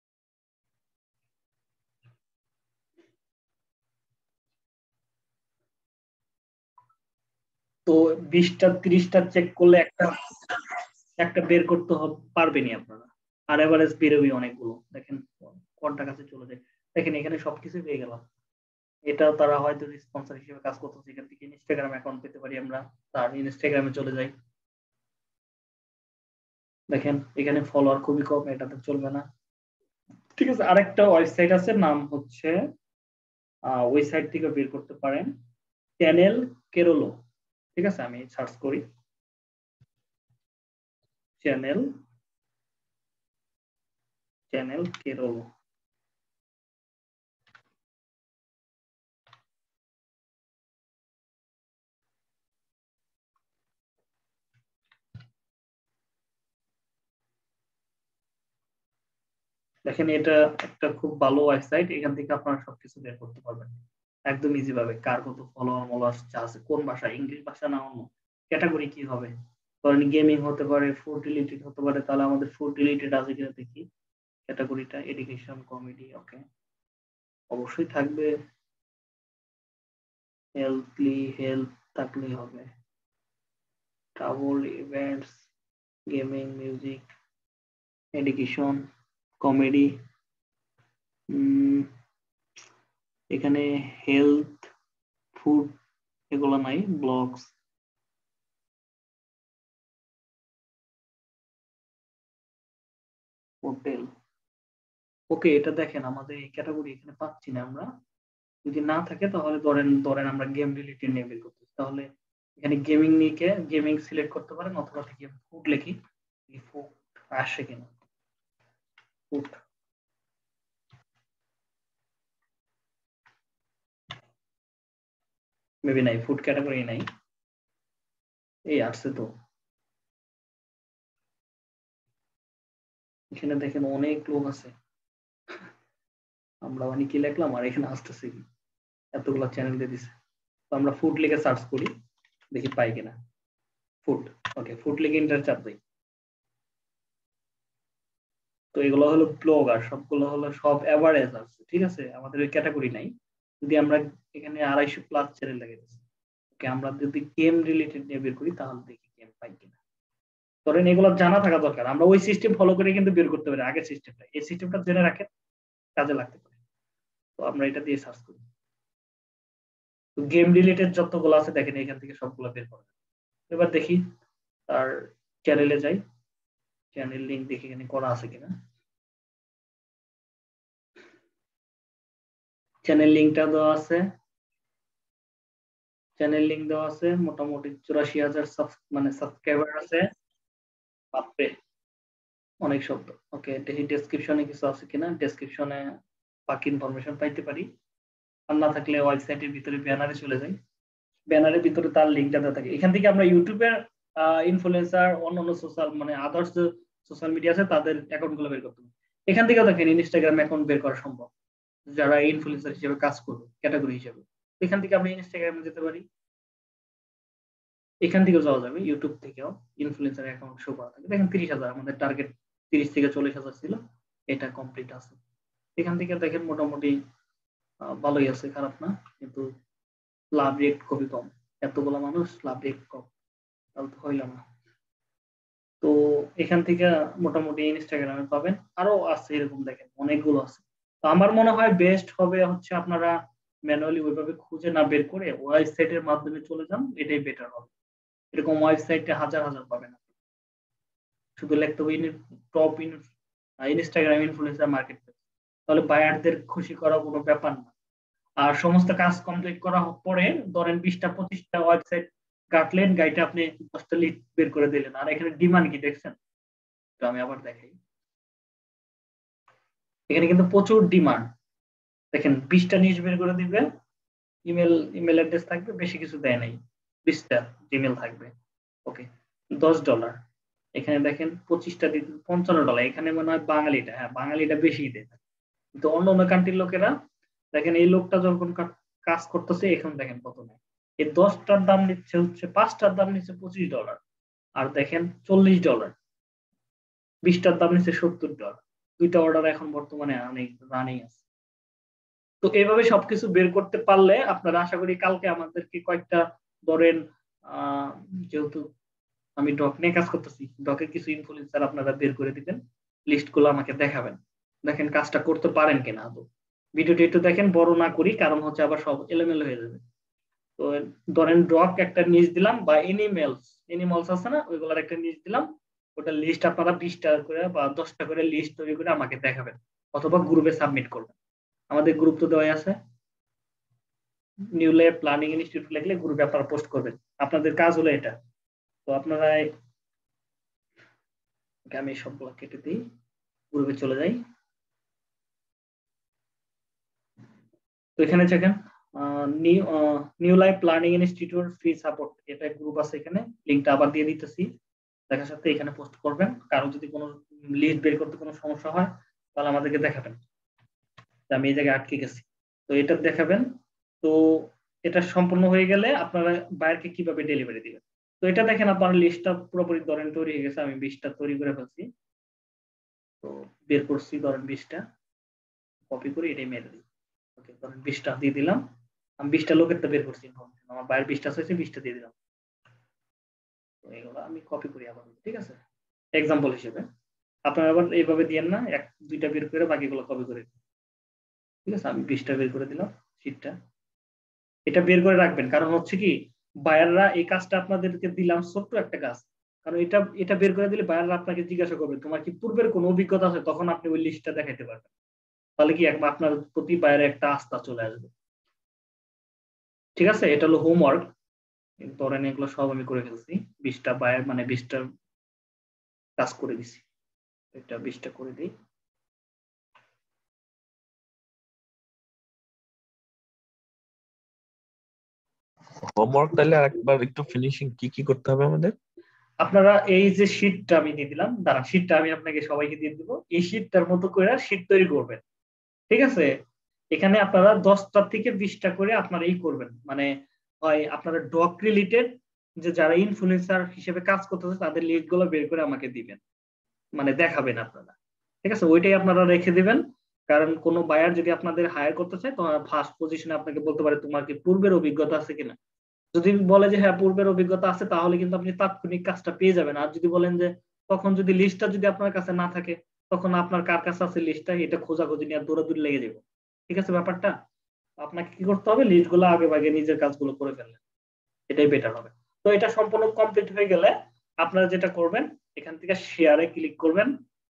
তো 20টা 30টা চেক করলে একটা একটা বের করতে পারবেনি আপনারা, আর এভারেজ বেরোবে অনেকগুলো। দেখেন কোনটা কাছে চলে যায়, দেখেন এখানে সবকিছু পেয়ে গেলাম। এটা তারা হয়তো স্পন্সর হিসেবে কাজ করতেছে, এখান থেকে ইনস্টাগ্রাম অ্যাকাউন্ট পেতে পারি আমরা, তার ইনস্টাগ্রামে চলে যাই। দেখেন এখানে ফলোয়ার খুবই কম, এটাতে চলবে না, ঠিক আছে। আরেকটা ওয়েবসাইট আছে, নাম হচ্ছে ওয়েবসাইট থেকে বের করতে পারেন, চ্যানেল কেরোলো, ঠিক আছে। আমি সার্চ করি চ্যানেল কেরোলো। দেখেন এটা একটা খুব ভালো ওয়েবসাইট, এখান থেকে আপনারা সবকিছু বের করতে পারবেন একদম ইজি ভাবে। কার কত ফলোয়ার আছে, কোন ভাষা, ইংলিশ ভাষা না অন্য, ক্যাটাগরি কি হবে, ধরেন গেমিং হতে পারে, ফুড রিলেটেড হতে পারে, তাহলে আমাদের ফুড রিলেটেড আছে কিনা দেখি। ক্যাটাগরিটা এডুকেশন, কমেডি, ওকে, অবশ্যই থাকবে। হেলথ থাকলেই হবে, travel, events, gaming, music, education, comedy, এখানে হেলথ, ফুড এগুলো নাই, ব্লগস, হোটেল। ওকে, এটা দেখেন আমাদের এই ক্যাটাগরি এখানে পাচ্ছি না আমরা। যদি না থাকে তাহলে ধরেন ধরেন আমরা গেম রিলেটেড নিয়ে বের করতেছি, তাহলে এখানে গেমিং নিয়ে গেমিং সিলেক্ট করতে পারেন, অথবা থেকে ফুড লিখি, ফুড আসে কিনা, ফুড মেবি নাই, ফুড ক্যাটাগরি নাই, এই আসছে তো। এখানে দেখেন অনেক লোক আছে, আমরা মানে কি লিখলাম আর এখানে আসতেছে কি, এতগুলা চ্যানেল দিয়ে দিছে। তো আমরা ফুড লিখে সার্চ করি, দেখি পাই কিনা ফুড। ওকে, ফুড লিখে ইন্টার চাপ দিই। তো এগুলো হলো ব্লগ, আর সবগুলো হলো সব এভারেজ আছে, ঠিক আছে, আমাদের ওই ক্যাটাগরি নাই। যদি আমরা এখানে 250+ চ্যানেল লাগিয়ে দিচ্ছি, ওকে, আমরা যদি গেম রিলেটেড নিয়ে বের করি তাহলে দেখি গেম পাই কিনা। ধরেন এগুলো জানা থাকা দরকার, আমরা ওই সিস্টেম ফলো করে কিন্তু বের করতে পারি আগের সিস্টেমটা, এই সিস্টেমটা জেনে রাখেন, কাজে লাগতে পারে। তো আমরা এটা দিয়ে সার্চ করি, তো গেম রিলেটেড যতগুলো আছে দেখেন এখান থেকে সবগুলো বের করা যায়। এবার দেখি তার চ্যানেলে যাই, চ্যানেল লিংক দেখি এখানে করা আছে কিনা। চ্যানেল লিংকটা দেওয়া আছে, চ্যানেল লিংক দেওয়া আছে, মোটামুটি 84,000 মানে সাবস্ক্রাইবার আছে। বাপরে, অনেক শব্দ। ওকে, দেখি ডেসক্রিপশনে কিছু আছে কিনা, ডেসক্রিপশনে বাকি ইনফরমেশন পাইতে পারি, আর না থাকলে ওয়েবসাইটের ভিতরে ব্যানারে চলে যাই, ব্যানারের ভিতরে তার লিংকটা দেওয়া থাকে। এখান থেকে আমরা ইউটিউবের ইনফ্লুয়েন্সার, অন্যান্য সোশ্যাল মানে আদার্স সোশ্যাল মিডিয়া আছে তাদের অ্যাকাউন্ট গুলো বের করতে হবে। এখান থেকে দেখেন ইনস্টাগ্রাম অ্যাকাউন্ট বের করা সম্ভব, যারা ইনফ্লুয়েন্সার হিসেবে কাজ করবে ক্যাটাগরি হিসেবে। এখান থেকে আমরা ইনস্টাগ্রামে যেতে পারি, এখান থেকেও যাওয়া যাবে, ইউটিউব থেকেও ইনফ্লুয়েন্সার অ্যাকাউন্ট শো করা থাকে। দেখেন 30,000, আমাদের টার্গেট 30 থেকে 40,000 ছিল, এটা কমপ্লিট আছে। এখান থেকে দেখেন মোটামুটি ভালোই আছে, খারাপ না, কিন্তু লাভ রেট খুবই কম, এতগুলো মানুষ লাভ রেট কম, তাহলে তো হইল না। তো এখান থেকে মোটামুটি ইনস্টাগ্রামে পাবেন, আরো আছে এরকম দেখেন অনেকগুলো আছে। তো আমার মনে হয় বেস্ট হবে হচ্ছে আপনারা ম্যানুয়ালি ওইভাবে খুঁজে না বের করে ওয়েবসাইটের মাধ্যমে চলে যান, এটাই বেটার হবে। এরকম ওয়েবসাইটে হাজার হাজার পাবেন, শুধু লিখতে হবে top Instagram influencer market place, তাহলে বায়ারদের খুশি করা কোনো ব্যাপার না। আর সমস্ত কাজ কমপ্লিট করা পরে ধরেন 20টা 25টা ওয়েবসাইট কাটলেন, গাইটা আপনি 10টা লিড বের করে দিলেন। আর এখানে ডিমান্ড কি দেখছেন, তো আমি আবার দেখাই, এখানে কিন্তু প্রচুর ডিমান্ড। দেখেন 20টা নিউজ বের করে দিবে, ইমেল অ্যাড্রেস থাকবে, বেশি কিছু দেয় নাই, 20টা জিমেল থাকবে। ওকে, $10। এখানে দেখেন 25টা $55। এখানে মনে হয় বাঙালিটা, হ্যাঁ বাঙালিটা বেশি দেয়, কিন্তু অন্য অন্য কান্ট্রির লোকেরা দেখেন এই লোকটা যখন কাজ করতেছে এখন দেখেন কত নেয়। এই 10টার দাম নিচ্ছে হচ্ছে, 5টার দাম নিচ্ছে $25, আর দেখেন $40, 20টার দাম নিচ্ছে $70। দুইটা অর্ডার এখন বর্তমানে অনেক রানিং আছে। তো এইভাবে সবকিছু বের করতে পারলে আপনারা আশা করি কালকে আমাদেরকে কয়েকটা ধরেন যেহেতু আমি ডক নিয়ে কাজ করতেছি, ডকের কিছু ইনফ্লুয়েন্সার আপনারা বের করে দিবেন, লিস্ট গুলো আমাকে দেখাবেন, দেখেন কাজটা করতে পারেন কিনা। আদৌ ভিডিওটি একটু দেখেন, বড় না করি, কারণ হচ্ছে আবার সব এলোমেলো হয়ে যাবে। তো ধরেন ডক একটা নিউজ দিলাম, বা এনিমেলস আছে না, ওইগুলোর একটা নিউজ দিলাম, ওটা লিস্ট আপনারা 20টা করে বা 10টা করে লিস্ট তৈরি করে আমাকে দেখাবেন, অথবা গ্রুপে সাবমিট করবেন। আমাদের গ্রুপ তো দেওয়া আছে, নিউ ল্যাব প্ল্যানিং ইনস্টিটিউট লিখলে গ্রুপে আপনারা পোস্ট করবেন। আপনাদের কাজ হলো এটা। তো আপনারা, আমি সবগুলো কেটে দিই, গ্রুপে চলে যাই। তো এখানে দেখেন new life planning institute free support, এটা গ্রুপ আছে, এখানে লিঙ্কটা আবার দিয়ে দিতেছি, দেখার সাথে এখানে পোস্ট করবেন। কারো যদি কোনো লিস্ট বের করতে কোনো সমস্যা হয় তাহলে আমাদেরকে দেখাবেন, আমি এই জায়গায় আটকে গেছি, তো এটা দেখাবেন। তো এটা সম্পূর্ণ হয়ে গেলে আপনারা বায়ারকে কিভাবে ডেলিভারি দিবেন। তো এটা দেখেন আপনার লিস্টটা পুরোপুরি ধরেন তৈরি হয়ে গেছে, আমি 20টা তৈরি করে ফেলছি। তো বের করছি ধরেন 20টা, কপি করে এটাই মেরে দিই। ওকে, ধরেন 20টা দিয়ে দিলাম, আমি 20টা লোকেরটা বের করছি ইনফরমেশন, আমার বাইরের 20টা হয়েছে, 20টা দিয়ে দিলাম। তো এগুলো আমি কপি করি আবার, ঠিক আছে, এক্সাম্পল হিসেবে। আপনারা আবার এইভাবে দিয়েন না, এক দুইটা বের করে বাকিগুলো কপি করে দিন। ঠিক আছে, আমি 20টা বের করে দিলাম শীটটা। এটা বের করে রাখবেন, কারণ হচ্ছে কি বায়াররা এই কাজটা আপনাদেরকে দিলাম ছোট্ট একটা কাজ, কারণ এটা এটা বের করে দিলে বায়াররা আপনাকে জিজ্ঞাসা করবে তোমার কি পূর্বের কোনো অভিজ্ঞতা আছে, তখন আপনি ওই লিস্টটা দেখাইতে পারবেন। তাহলে কি একবার আপনার প্রতি বায়ারে একটা আস্থা চলে আসবে। ঠিক আছে, এটা হলো হোমওয়ার্ক। ধরেন এগুলো সব আমি করে ফেলছি, 20টা বায়ার মানে 20টা কাজ করে দিছি। এটা 20টা করে দিই। হোমওয়ার্ক তাহলে আরেকবার একটু ফিনিশিং কি কি করতে হবে আমাদের? আপনারা এই যে শীটটা আমি দিয়ে দিলাম, দাঁড়ান শীটটা আমি আপনাকে সবাইকে দিয়ে দিব, এই শীটটার মতো করে শীট তৈরি করবেন। ঠিক আছে, এখানে আপনারা 10টা থেকে 20টা করে আপনারা এই করবেন, মানে হয় আপনারা ডক রিলেটেড যে যারা ইনফ্লুয়েন্সার হিসেবে কাজ করতেছে তাদের লিস্ট গুলো বের করে আমাকে দিবেন, মানে দেখাবেন আপনারা। ঠিক আছে, ওইটাই আপনারা রেখে দিবেন, কারণ কোনো বায়ার যদি আপনাদের হায়ার করতে চায় তোমার ফার্স্ট পজিশনে আপনাকে বলতে পারে তোমার কি পূর্বের অভিজ্ঞতা আছে কিনা। যদি বলে যে হ্যাঁ পূর্বের অভিজ্ঞতা আছে, তাহলে কিন্তু আপনি তাৎক্ষণিক কাজটা পেয়ে যাবেন। আর যদি বলেন যে তখন যদি লিস্টটা যদি আপনার কাছে না থাকে, তখন আপনার কার কাছে আছে লিস্টটা এটা খোঁজাখুঁজি নিয়ে দৌড়াদৌড়ি লেগে যাবে। ঠিক আছে ব্যাপারটা, আপনাকে কি করতে হবে, লিস্টগুলো আগে ভাগে নিজের কাজগুলো করে ফেললেন, এটাই বেটার হবে। তো এটা সম্পূর্ণ কমপ্লিট হয়ে গেলে আপনারা যেটা করবেন, এখান থেকে শেয়ারে ক্লিক করবেন।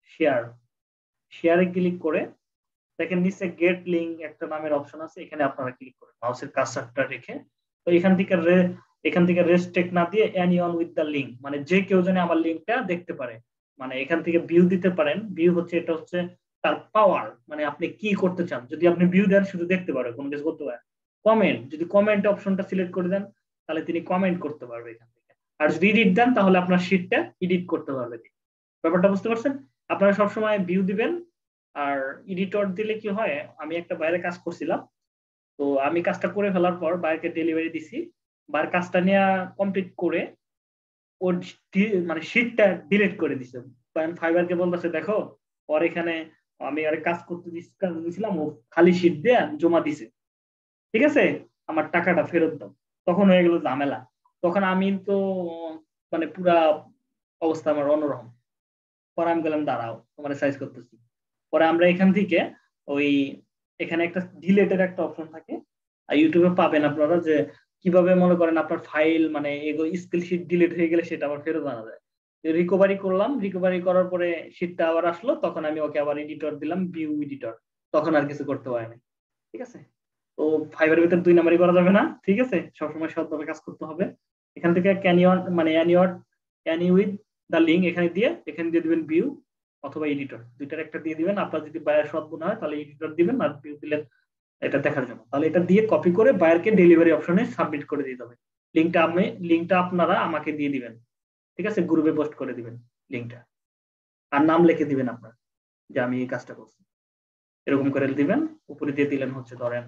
শেয়ারে ক্লিক করে দেখেন নিচে গেট লিঙ্ক একটা নামের অপশন আছে, এখানে আপনারা ক্লিক করেন মাউসের কার্সারটা রেখে। তো এখান থেকে রেস্ট্রিক্ট না দিয়ে এনিওয়ান উইথ দ্য লিঙ্ক, মানে যে কেউ যেন আমার লিঙ্কটা দেখতে পারে, মানে এখান থেকে ভিউ দিতে পারেন। ভিউ হচ্ছে এটা হচ্ছে তার পাওয়ার, মানে আপনি কি করতে চান। যদি আপনি ভিউ দেন শুধু দেখতে পারে, কোনো কিছু করতে পারে। কমেন্ট, যদি কমেন্ট অপশনটা সিলেক্ট করে দেন তাহলে তিনি কমেন্ট করতে পারবে এখান থেকে। আর যদি এডিট দেন তাহলে আপনার শীটটা এডিট করতে পারবে। ব্যাপারটা বুঝতে পারছেন? আপনারা সবসময় ভিউ দিবেন। আর এডিটর দিলে কি হয়, আমি একটা বাইরে কাজ করছিলাম, তো আমি কাজটা করে ফেলার পর বাইরে ডেলিভারি দিছি, বাইরের কাজটা নিয়ে কমপ্লিট করে ওর মানে শীটটা ডিলিট করে দিছে। ফাইবারকে বলতেছে দেখো ওর এখানে আমি আর কাজ করতে দিয়েছিলাম, ও খালি শীট দিয়ে জমা দিছে, ঠিক আছে আমার টাকাটা ফেরত দাও। তখন হয়ে গেল ঝামেলা। তখন আমি তো মানে পুরা অবস্থা আমার অন্যরকম। পরে আমি গেলাম দাঁড়াও তোমার সাইজ করতেছি। পরে আমরা এখান থেকে ওই এখানে একটা ডিলেটের একটা অপশন থাকে, আর ইউটিউবে পাবেন আপনারা যে কিভাবে মনে করেন আপনার ফাইল মানে স্কিল শিট ডিলিট হয়ে গেলে সেটা আবার ফেরত আনা যায়। রিকভারি করলাম, রিকভারি করার পরে শিটটা আবার আসলো, তখন আমি ওকে আবার এডিটর দিলাম, ভিউ এডিটর, তখন আর কিছু করতে পারেনি। ঠিক আছে, তো ফাইবারের ভিতর 2 নাম্বারই করা যাবে না। ঠিক আছে, সবসময় সৎভাবে কাজ করতে হবে। এখান থেকে ক্যানিওন মানে ক্যানি উইথ দা লিঙ্ক এখানে দিয়ে দিবেন ভিউ অথবা এডিটর, দুইটার একটা দিয়ে দিবেন। আপনার যদি বায়ার সৎ মনে হয় তাহলে এডিটর দিবেন, আর ভিউ দিলেন এটা দেখার জন্য। তাহলে এটা দিয়ে কপি করে বায়ারকে ডেলিভারি অপশনে সাবমিট করে দিতে হবে। লিঙ্কটা আপনারা আমাকে দিয়ে দিবেন। ঠিক আছে, গ্রুপে পোস্ট করে দিবেন লিঙ্কটা, আর নাম লিখে দিবেন আপনার যে আমি এই কাজটা করছি, এরকম করে দিবেন। উপরে দিয়ে দিলেন হচ্ছে ধরেন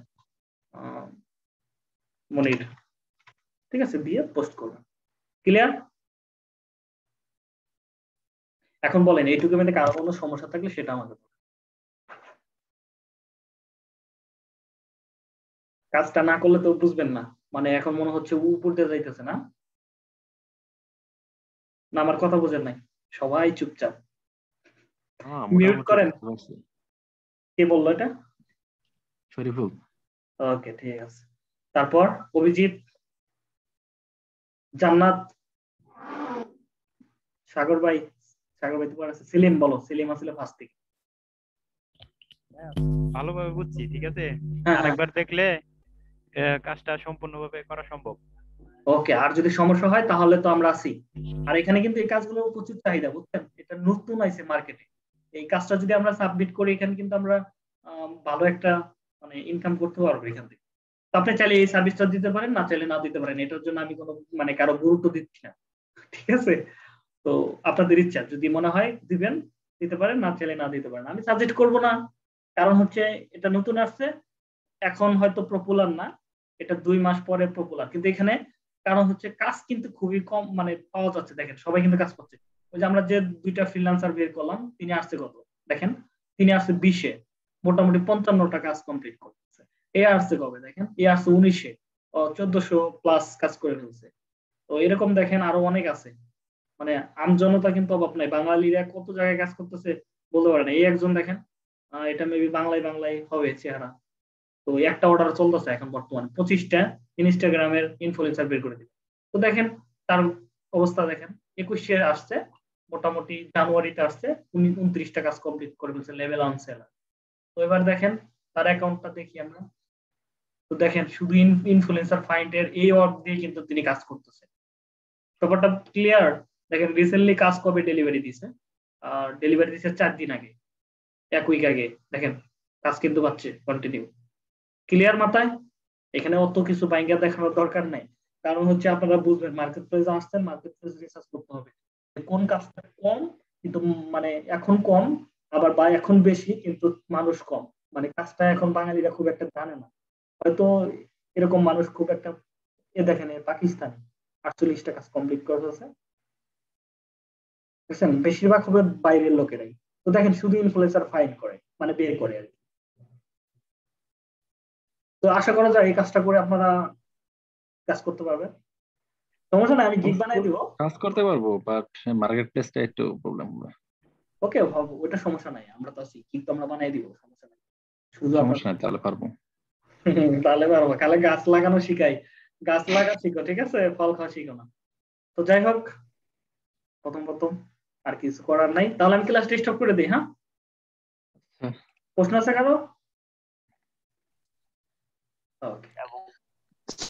মনির, ঠিক আছে, দিয়ে পোস্ট করবেন। ক্লিয়ার? এখন বলেন এইটুকু মধ্যে কারো কোনো সমস্যা থাকলে সেটা আমাকে বলেন। কাজটা না করলে তো বুঝবেন না, মানে এখন মনে হচ্ছে উপর দিয়ে যাইতেছে না, না আমার কথা বুঝেন নাই? সবাই চুপচাপ, মিউট করেন। কে বললো এটা? শরীফুল। ওকে ঠিক আছে। তারপর অভিজিৎ, জান্নাত, সাগর ভাই তোমার আছে, সেলিম বলো, সেলিম আসলে ফার্স্ট থেকে। ভালোভাবে বুঝছি, ঠিক আছে। হ্যাঁ, আরেকবার দেখলে কাজটা সম্পূর্ণভাবে করা সম্ভব। ওকে, আর যদি সমস্যা হয় তাহলে তো আমরা আছি। আর এখানে কিন্তু এই কাজগুলো প্রচুর চাহিদা, বুঝছেন, এটা নতুন আইছে মার্কেটে। এই কাজটা যদি আমরা সাবমিট করি এখানে কিন্তু আমরা ভালো একটা মানে ইনকাম করতে পারবো এখান থেকে। তো আপনি চাইলে এই সার্ভিসটা দিতে পারেন, না চাইলে না দিতে পারেন, এটার জন্য আমি কোনো মানে কারো গুরুত্ব দিচ্ছি না। ঠিক আছে, তো আপনাদের ইচ্ছা, যদি মনে হয় দিবেন দিতে পারেন, না চাইলে না দিতে পারেন। আমি সাজেস্ট করব না, কারণ হচ্ছে এটা নতুন আসছে, এখন হয়তো পপুলার না, এটা 2 মাস পরে পপুলার। কিন্তু এখানে কারণ হচ্ছে কাজ কিন্তু খুবই কম মানে পাওয়া যাচ্ছে। দেখেন সবাই কিন্তু কাজ করছে। ওই যে আমরা যে 2টা ফ্রিল্যান্সার বের করলাম, তিনি আসছে কত দেখেন, তিনি আসছে 20-এ, মোটামুটি 55টা কাজ কমপ্লিট করতেছে। এ আসছে কবে দেখেন, এ আসছে 19-এ, 1400 প্লাস কাজ করে ফেলছে। তো এরকম দেখেন আরো অনেক আছে। মানে আমজনতা কিন্তু অভাব নাই, বাঙালিরা কত জায়গায় কাজ করতেছে বলতে পারে না। এই একজন দেখেন, এটা মেবি বাংলায় বাংলায় হবে চেহারা, তো একটা অর্ডার চলতেছে এখন বর্তমানে 25টা ইনস্টাগ্রামের ইনফ্লুয়েন্সার বের করে দিবে। তো দেখেন তার অবস্থা দেখেন, 21-এ আসছে, মোটামুটি জানুয়ারিতে আসছে, উনি 29টা কাজ কমপ্লিট করে ফেলছে লেভেল অন সেলার। তো এবার দেখেন তার অ্যাকাউন্টটা দেখি আমরা। তো দেখেন শুধু ইনফ্লুয়েন্সার ফাইন্ডের এই অর্ড দিয়ে কিন্তু তিনি কাজ করতেছে। ব্যাপারটা ক্লিয়ার? দেখেন রিসেন্টলি কাজ কবে ডেলিভারি দিছে, ডেলিভারি দিছে 4 দিন আগে, 1 উইক আগে। দেখেন কাজ কিন্তু পাচ্ছে কন্টিনিউ। ক্লিয়ার মাথায়? এখানে অত কিছু বাইঙ্গা দেখানোর দরকার নাই, কারণ হচ্ছে আপনারা বুঝবেন মার্কেট প্লেসে আসছেন, মার্কেট প্লেস রিসার্চ করতে হবে কোন কাজটা কম কিন্তু মানে এখন কম, আবার বা এখন বেশি কিন্তু মানুষ কম, মানে কাজটা এখন বাঙালিরা খুব একটা জানে না হয়তো, এরকম মানুষ খুব একটা। এ দেখেন পাকিস্তানি 48টা কাজ কমপ্লিট করেছে, বুঝছেন? বেশিরভাগ হবে বাইরের লোকেরাই। তো দেখেন শুধু ইনফ্লুয়েন্সার ফাইন করে, মানে বের করে আর কি। তো আশা করা যায় এই কাজটা করে আপনারা কাজ করতে পারবেন। সমস্যা নাই, আমি গিগ বানাই দিব। কাজ করতে পারবো, বাট মার্কেট প্লেসটা একটু প্রবলেম হবে। ওকে, ওটা সমস্যা নাই, আমরা তো আছি, গিগ তো আমরা বানাই দিব, সমস্যা নাই। শুধু সমস্যা নাই, তাহলে পারবো। তাহলে পারবো, কালে গাছ লাগানো শিখাই, গাছ লাগা শিখো, ঠিক আছে? ফল খাওয়া শিখো না। তো যাই হোক, প্রথম প্রথম আর কিছু করার নাই, তাহলে আমি ক্লাস স্টপ করে দিই। হ্যাঁ, প্রশ্ন আছে কারো? ওকে।